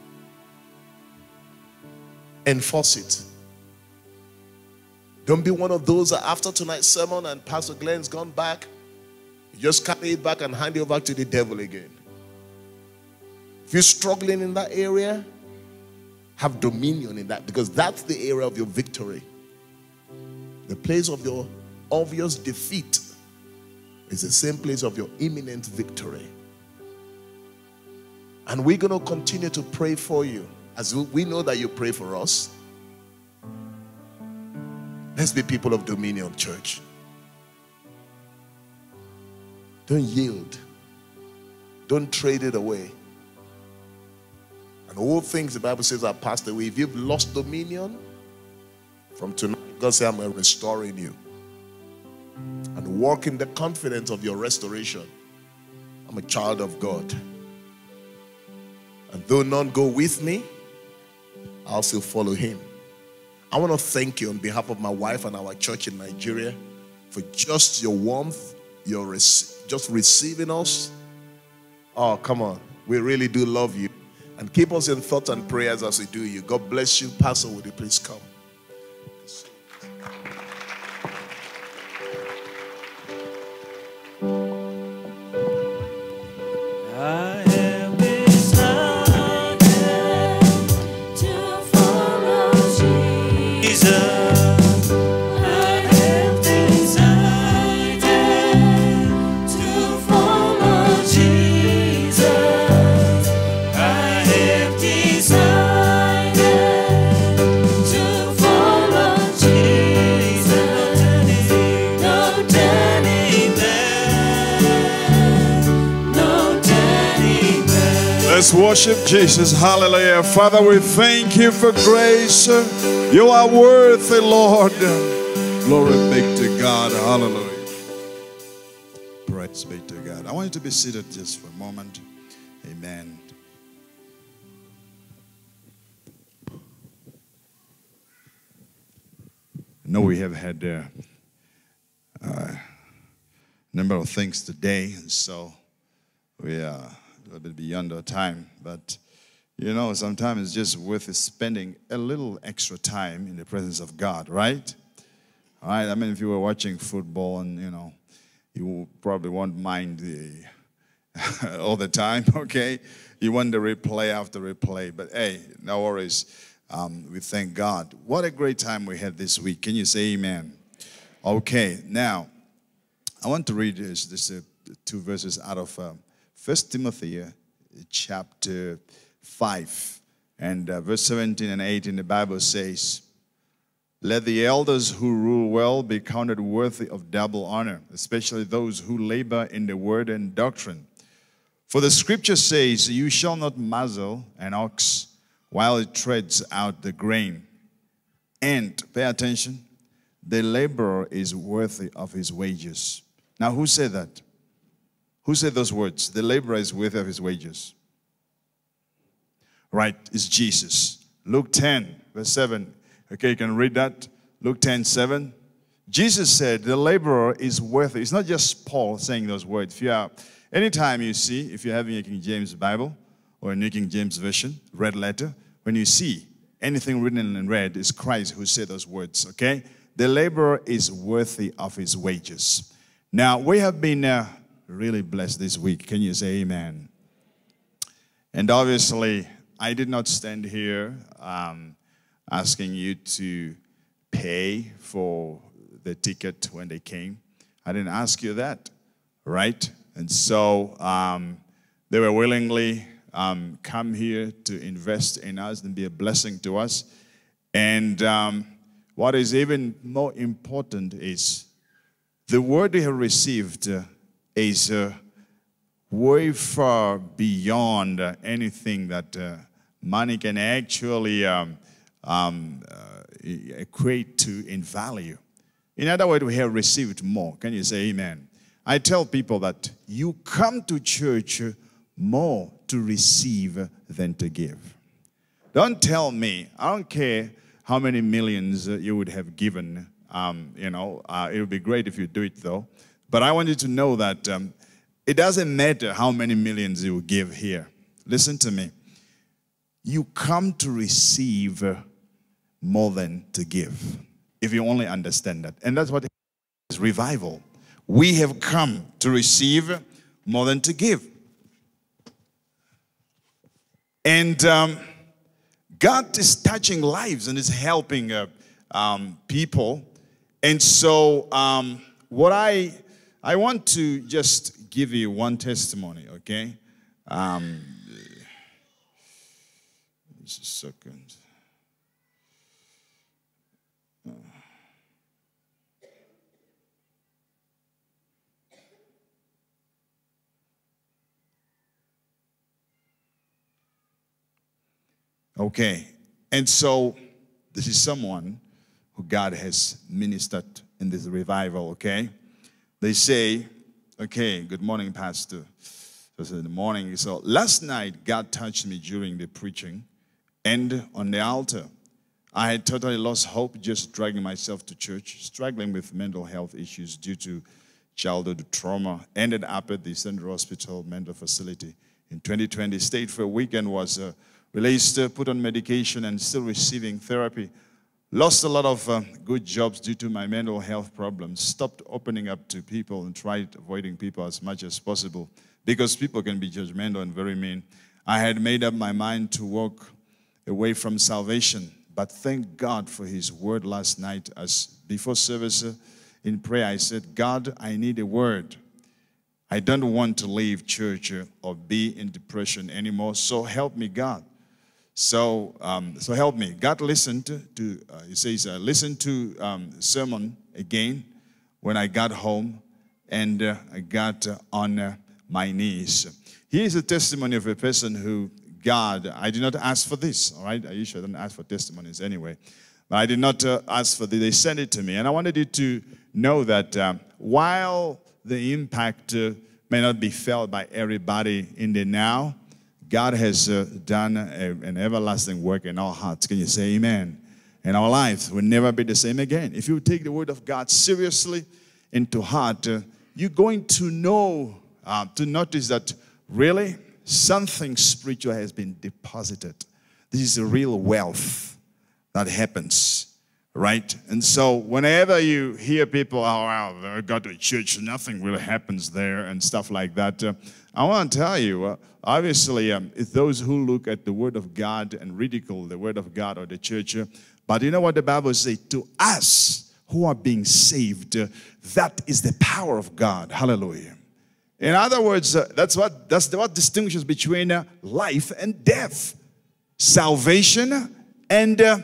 F: enforce it. Don't be one of those that after tonight's sermon and Pastor Glenn's gone back, you just carry it back and hand it over to the devil again. If you're struggling in that area, have dominion in that, because that's the area of your victory. The place of your obvious defeat is the same place of your imminent victory. And we're going to continue to pray for you, as we know that you pray for us. Let's be people of dominion, church. Don't yield. Don't trade it away. And all things the Bible says are passed away. If you've lost dominion, from tonight, God says, I'm restoring you. And walk in the confidence of your restoration. I'm a child of God. And though none go with me, I'll still follow him. I want to thank you on behalf of my wife and our church in Nigeria for just your warmth, your rec- just receiving us. Oh, come on. We really do love you. And keep us in thoughts and prayers as we do you. God bless you. Pastor, would you please come?
B: I have decided to follow Jesus. I have decided to follow Jesus. I have decided to follow Jesus. No turning back.
C: Let's worship Jesus. Hallelujah. Father, we thank you for grace. You are worthy, Lord. Glory be to God. Hallelujah. Praise be to God. I want you to be seated just for a moment. Amen. I know we have had uh, a number of things today, and so we are a little bit beyond our time. But, you know, sometimes it's just worth spending a little extra time in the presence of God, right? All right? I mean, if you were watching football and, you know, you probably won't mind the all the time, okay? You want the replay after replay. But, hey, no worries. Um, we thank God. What a great time we had this week. Can you say amen? Okay, now, I want to read this, this uh, two verses out of uh, First Timothy uh, chapter five. And uh, verse seventeen and eighteen, the Bible says, "Let the elders who rule well be counted worthy of double honor, especially those who labor in the word and doctrine. For the scripture says, you shall not muzzle an ox while it treads out the grain. And," pay attention, "the laborer is worthy of his wages." Now, who said that? Who said those words? The laborer is worthy of his wages. Right, it's Jesus. Luke ten, verse seven. Okay, you can read that. Luke ten, seven. Jesus said the laborer is worthy. It's not just Paul saying those words. If you are, anytime you see, if you're having a King James Bible or a New King James Version, red letter, when you see anything written in red, it's Christ who said those words, okay? The laborer is worthy of his wages. Now, we have been uh, really blessed this week. Can you say amen? And obviously, I did not stand here um, asking you to pay for the ticket when they came. I didn't ask you that, right? And so um, they were willingly um, come here to invest in us and be a blessing to us. And um, what is even more important is the word they have received uh, is uh, way far beyond uh, anything that uh, money can actually um, um, uh, equate to in value. In other words, we have received more. Can you say amen? I tell people that you come to church more to receive than to give. Don't tell me, I don't care how many millions you would have given. Um, you know, uh, it would be great if you do it though. But I want you to know that um, it doesn't matter how many millions you give here. Listen to me. You come to receive more than to give, if you only understand that. And that's what is revival. We have come to receive more than to give. And um, God is touching lives and is helping uh, um, people. And so um, what I, I want to just give you one testimony, okay? Um, just a second. Okay, and so this is someone who God has ministered in this revival, okay? They say, okay, good morning, Pastor. So in the morning, so last night, God touched me during the preaching and on the altar. I had totally lost hope just dragging myself to church, struggling with mental health issues due to childhood trauma. Ended up at the Central Hospital mental facility in twenty twenty. Stayed for a weekend, was uh, released, uh, put on medication, and still receiving therapy. Lost a lot of uh, good jobs due to my mental health problems. Stopped opening up to people and tried avoiding people as much as possible because people can be judgmental and very mean. I had made up my mind to walk away from salvation, but thank God for his word last night. As before service uh, in prayer, I said, God, I need a word. I don't want to leave church uh, or be in depression anymore, so help me, God. So, um, so help me. God listened to, to uh, he says, uh, listen to um, sermon again when I got home, and uh, I got uh, on uh, my knees. Here is a testimony of a person who God, I did not ask for this, all right? I usually don't ask for testimonies anyway. But I did not uh, ask for this. They sent it to me. And I wanted you to know that um, while the impact uh, may not be felt by everybody in the now, God has uh, done a, an everlasting work in our hearts. Can you say amen? And our lives will never be the same again. If you take the word of God seriously into heart, uh, you're going to know, uh, to notice that really something spiritual has been deposited. This is a real wealth that happens, right? And so whenever you hear people, oh, wow, I got to church, nothing really happens there and stuff like that, uh, I want to tell you, uh, obviously, um, it's those who look at the Word of God and ridicule the Word of God or the church, uh, but you know what the Bible says? To us who are being saved, uh, that is the power of God. Hallelujah. In other words, uh, that's what that's what distinguishes between uh, life and death. Salvation and uh,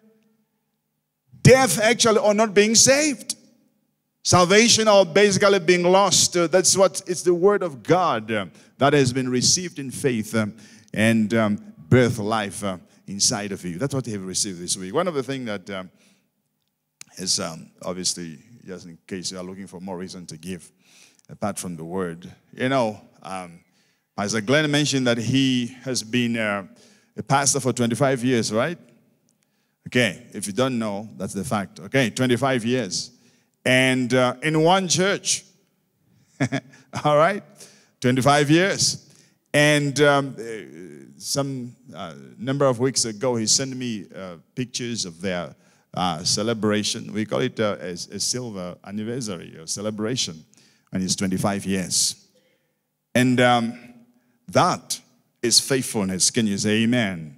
C: death actually or not being saved. Salvation or basically being lost. Uh, that's what it's the word of God uh, that has been received in faith uh, and um, birth life uh, inside of you. That's what you have received this week. One of the things that um, is um, obviously, just in case you are looking for more reason to give, apart from the word. You know, um, Pastor Glenn mentioned that he has been uh, a pastor for twenty-five years, right? Okay, if you don't know, that's the fact. Okay, twenty-five years. And uh, in one church. All right? twenty-five years. And um, some uh, number of weeks ago, he sent me uh, pictures of their uh, celebration. We call it uh, a, a silver anniversary or celebration. And it's twenty-five years. And um, that is faithfulness. Can you say amen?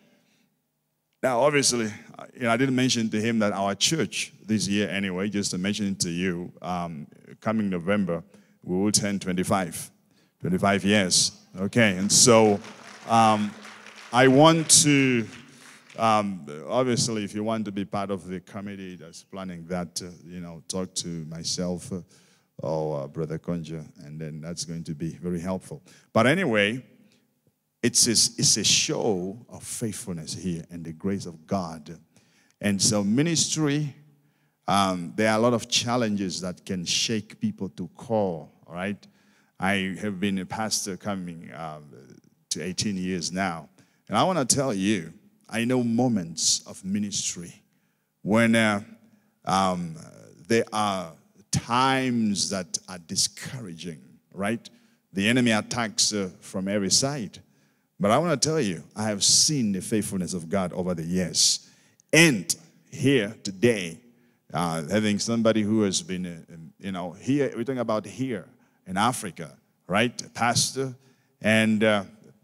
C: Now, obviously, you know, I didn't mention to him that our church this year anyway, just to mention it to you, um, coming November, we will turn twenty-five. twenty-five years. Okay, and so um, I want to, um, obviously, if you want to be part of the committee that's planning that, uh, you know, talk to myself, uh, or uh, Brother Conja, and then that's going to be very helpful. But anyway, it's a, it's a show of faithfulness here and the grace of God. And so ministry, um, there are a lot of challenges that can shake people to core, all right? I have been a pastor coming uh, to eighteen years now. And I want to tell you, I know moments of ministry when uh, um, there are times that are discouraging, right? The enemy attacks uh, from every side. But I want to tell you, I have seen the faithfulness of God over the years. And here today, uh, having somebody who has been, uh, you know, here, we're talking about here in Africa, right? A pastor. And uh,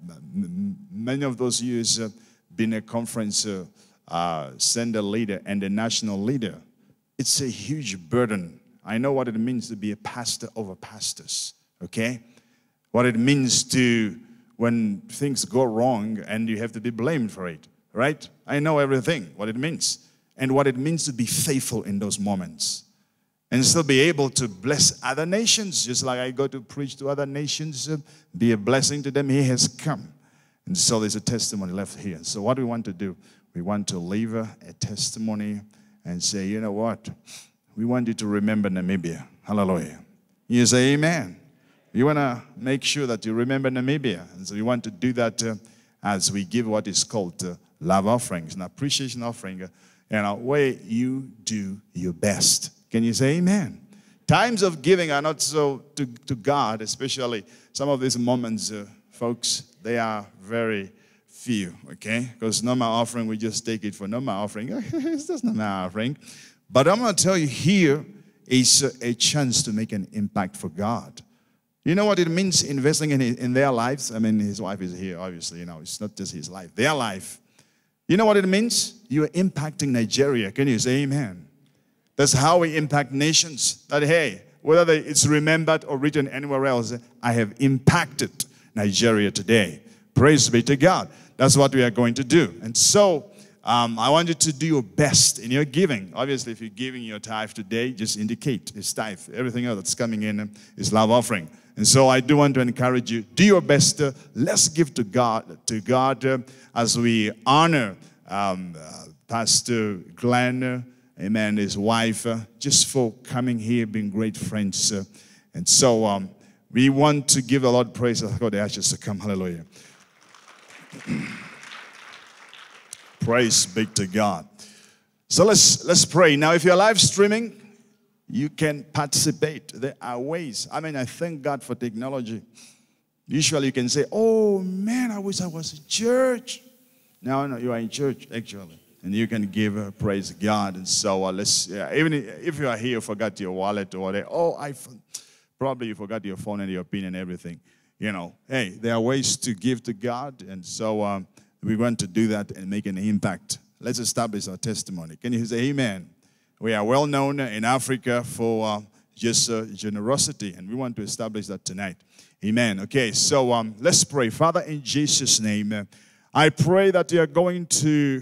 C: many of those years uh, been a conference uh, uh, sender leader and a national leader. It's a huge burden. I know what it means to be a pastor over pastors, okay? What it means to, when things go wrong and you have to be blamed for it, right? I know everything, what it means. And what it means to be faithful in those moments. And still be able to bless other nations, just like I go to preach to other nations, uh, be a blessing to them. He has come. And so there's a testimony left here. So what do we want to do? We want to leave a, a testimony and say, you know what? We want you to remember Namibia. Hallelujah. You say amen. You want to make sure that you remember Namibia. And so you want to do that uh, as we give what is called uh, love offerings, an appreciation offering, uh, you know, where you do your best. Can you say amen? Times of giving are not so to, to God, especially some of these moments, uh, folks, they are very few, okay? Because normal offering, we just take it for normal offering. It's just normal offering. But I'm going to tell you, here is a chance to make an impact for God. You know what it means investing in, in their lives? I mean, his wife is here, obviously. You know, it's not just his life, their life. You know what it means? You are impacting Nigeria. Can you say amen? That's how we impact nations. That, hey, whether it's remembered or written anywhere else, I have impacted Nigeria today. Praise be to God. That's what we are going to do. And so, Um, I want you to do your best in your giving. Obviously, if you're giving your tithe today, just indicate it's tithe. Everything else that's coming in is love offering. And so I do want to encourage you, do your best. Uh, let's give to God, to God uh, as we honor um, uh, Pastor Glenn, uh, amen, his wife, uh, just for coming here, being great friends. Uh, and so um, we want to give the Lord praise. I've got the ashes to come. Hallelujah. Praise be to God. So let's let's pray. Now, if you're live streaming, you can participate. There are ways. I mean, I thank God for technology. Usually you can say, oh man, I wish I was in church. No, no, you are in church, actually. And you can give uh, praise God. And so uh, let's, yeah, even if you are here, you forgot your wallet or whatever. Oh, I probably you forgot your phone and your pin and everything. You know, hey, there are ways to give to God. And so um, we want to do that and make an impact. Let's establish our testimony. Can you say amen? We are well known in Africa for uh, just uh, generosity, and we want to establish that tonight. Amen. Okay, so um, let's pray. Father, in Jesus' name, uh, I pray that you are going to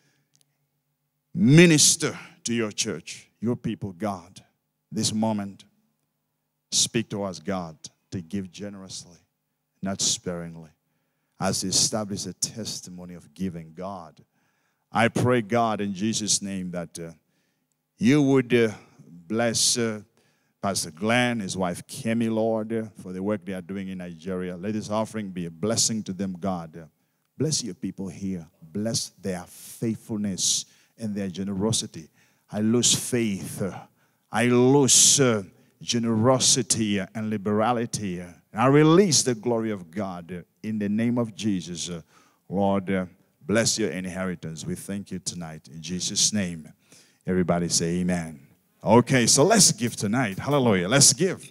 C: minister to your church, your people, God, this moment. Speak to us, God, to give generously, not sparingly, as you establish a testimony of giving, God. I pray, God, in Jesus' name, that uh, you would uh, bless uh, Pastor Glenn, his wife Kemi, Lord, uh, for the work they are doing in Nigeria. Let this offering be a blessing to them, God. Uh, bless your people here. Bless their faithfulness and their generosity. I lose faith. Uh, I lose uh, generosity and liberality. Uh, I release the glory of God uh, in the name of Jesus. Uh, Lord, uh, bless your inheritance. We thank you tonight in Jesus' name. Everybody say amen. Okay, so let's give tonight. Hallelujah. Let's give.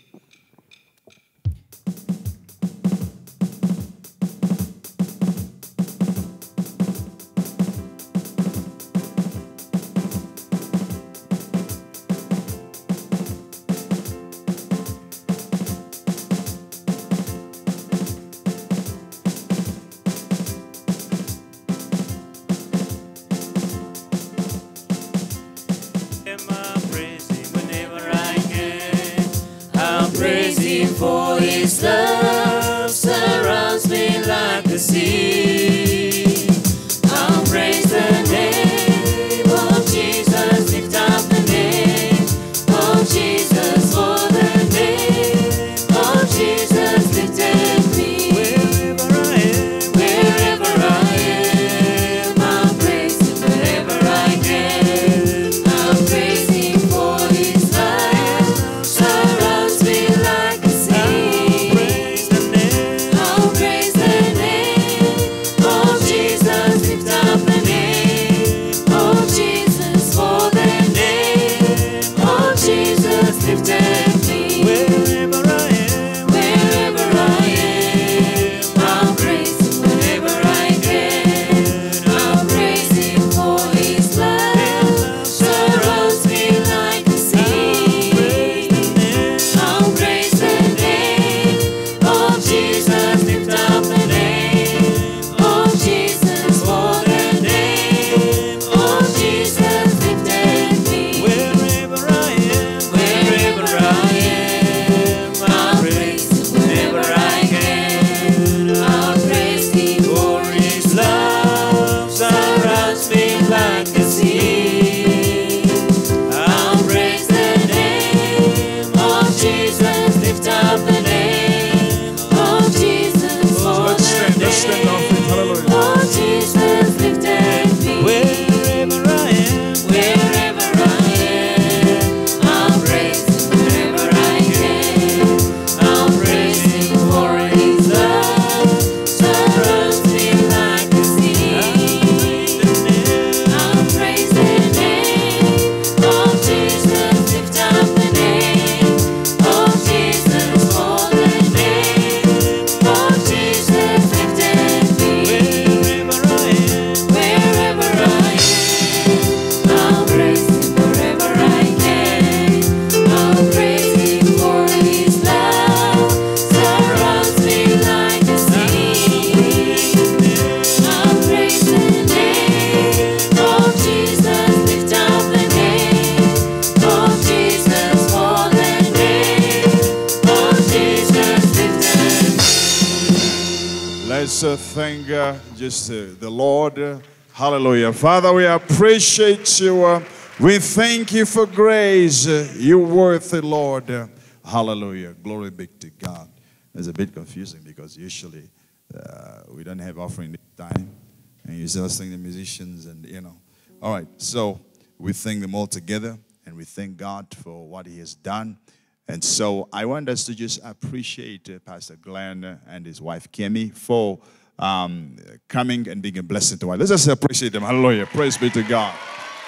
B: For his love surrounds me like a sea. I'll praise the name of Jesus, lift up the name of Jesus, for the name of Jesus lifted me. Wherever I am, wherever I am, I'll praise him. Wherever I can, I'll praise him, for his love surrounds me like a sea. I'll praise the name of
C: Let's uh, thank uh, just uh, the Lord. Uh, hallelujah. Father, we appreciate you. Uh, we thank you for grace. Uh, you're worth it, Lord. Uh, hallelujah. Glory be to God. It's a bit confusing because usually uh, we don't have offering this time. And you just sing the musicians and, you know. All right. So we thank them all together. And we thank God for what he has done. And so I want us to just appreciate uh, Pastor Glenn and his wife, Kemi, for um, coming and being a blessing to us. Let's just appreciate them. Hallelujah. Praise be to God.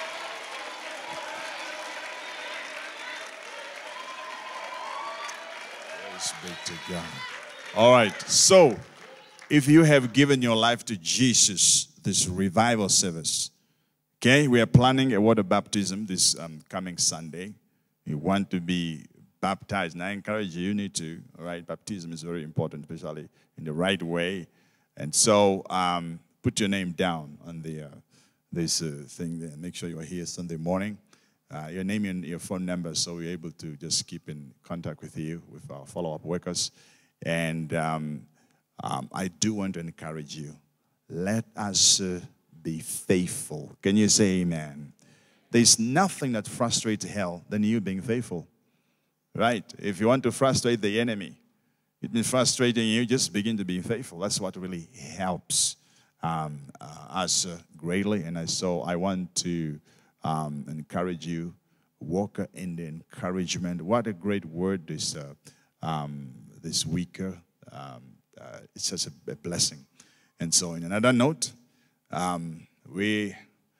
C: Praise be to God. All right. So if you have given your life to Jesus, this revival service, okay, we are planning a water baptism this um, coming Sunday. You want to be baptized, and I encourage you, you need to, all right? Baptism is very important, especially in the right way. And so um, put your name down on the uh, this uh, thing there. Make sure you are here Sunday morning. Uh, your name and your phone number, so we're able to just keep in contact with you, with our follow-up workers. And um, um, I do want to encourage you. Let us uh, be faithful. Can you say amen? There's nothing that frustrates hell than you being faithful. Right? If you want to frustrate the enemy, it's been frustrating you, just begin to be faithful. That's what really helps um, uh, us uh, greatly. And so I want to um, encourage you, walk in the encouragement. What a great word this, uh, um, this week. Uh, um, uh, it's just a, a blessing. And so in another note, um, we,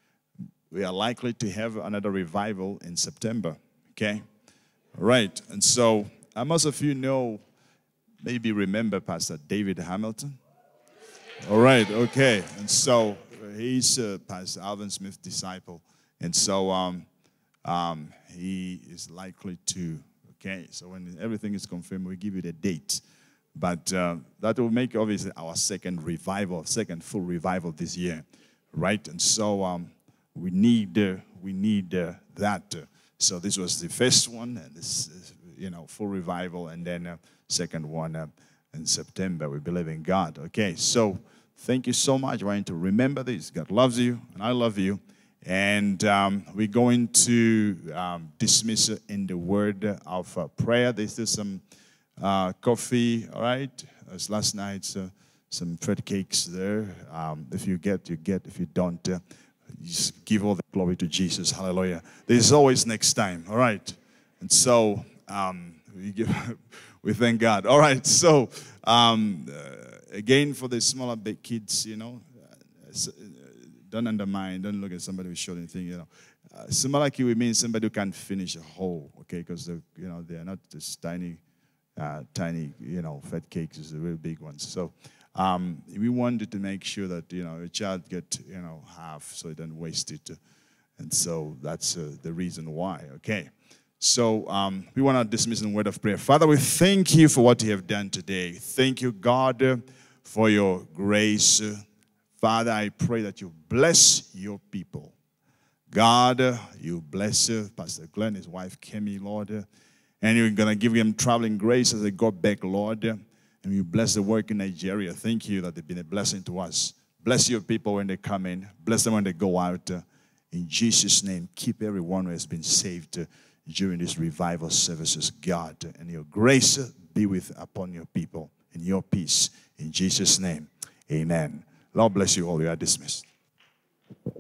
C: we are likely to have another revival in September. Okay? Right, and so uh, most of you know, maybe remember Pastor David Hamilton. All right, okay, and so uh, he's uh, Pastor Alvin Smith's disciple, and so um, um, he is likely to, okay, so when everything is confirmed, we give you the date. But uh, that will make, obviously, our second revival, second full revival this year, right? And so um, we need, uh, we need uh, that. Uh, So this was the first one, and this, you know, full revival, and then uh, second one uh, in September. We believe in God. Okay, so thank you so much. I want you to remember this. God loves you, and I love you. And um, we're going to um, dismiss in the word of uh, prayer. There's still some uh, coffee, all right? As last night, uh, some bread cakes there. Um, if you get, you get. If you don't, uh, just give all the glory to Jesus. Hallelujah. There's always next time. All right. And so um, we, give, we thank God. All right. So um, uh, again, for the smaller big kids, you know, uh, don't undermine. Don't look at somebody who's short anything. You know, uh, Sumalaki would mean somebody who can't finish a whole. Okay, because you know they're not just tiny, uh, tiny. You know, fat cakes is the real big ones. So. Um, we wanted to make sure that, you know, a child get, you know, half so it doesn't waste it. And so that's uh, the reason why. Okay. So um, we want to dismiss in a word of prayer. Father, we thank you for what you have done today. Thank you, God, uh, for your grace. Father, I pray that you bless your people. God, uh, you bless uh, Pastor Glenn, his wife, Kemi, Lord. Uh, and you're going to give him traveling grace as they go back, Lord. Uh, And you bless the work in Nigeria. Thank you that they've been a blessing to us. Bless your people when they come in. Bless them when they go out. Uh, in Jesus' name, keep everyone who has been saved uh, during these revival services, God. And your grace uh, be with upon your people. And your peace. In Jesus' name, amen. Lord bless you all. You are dismissed.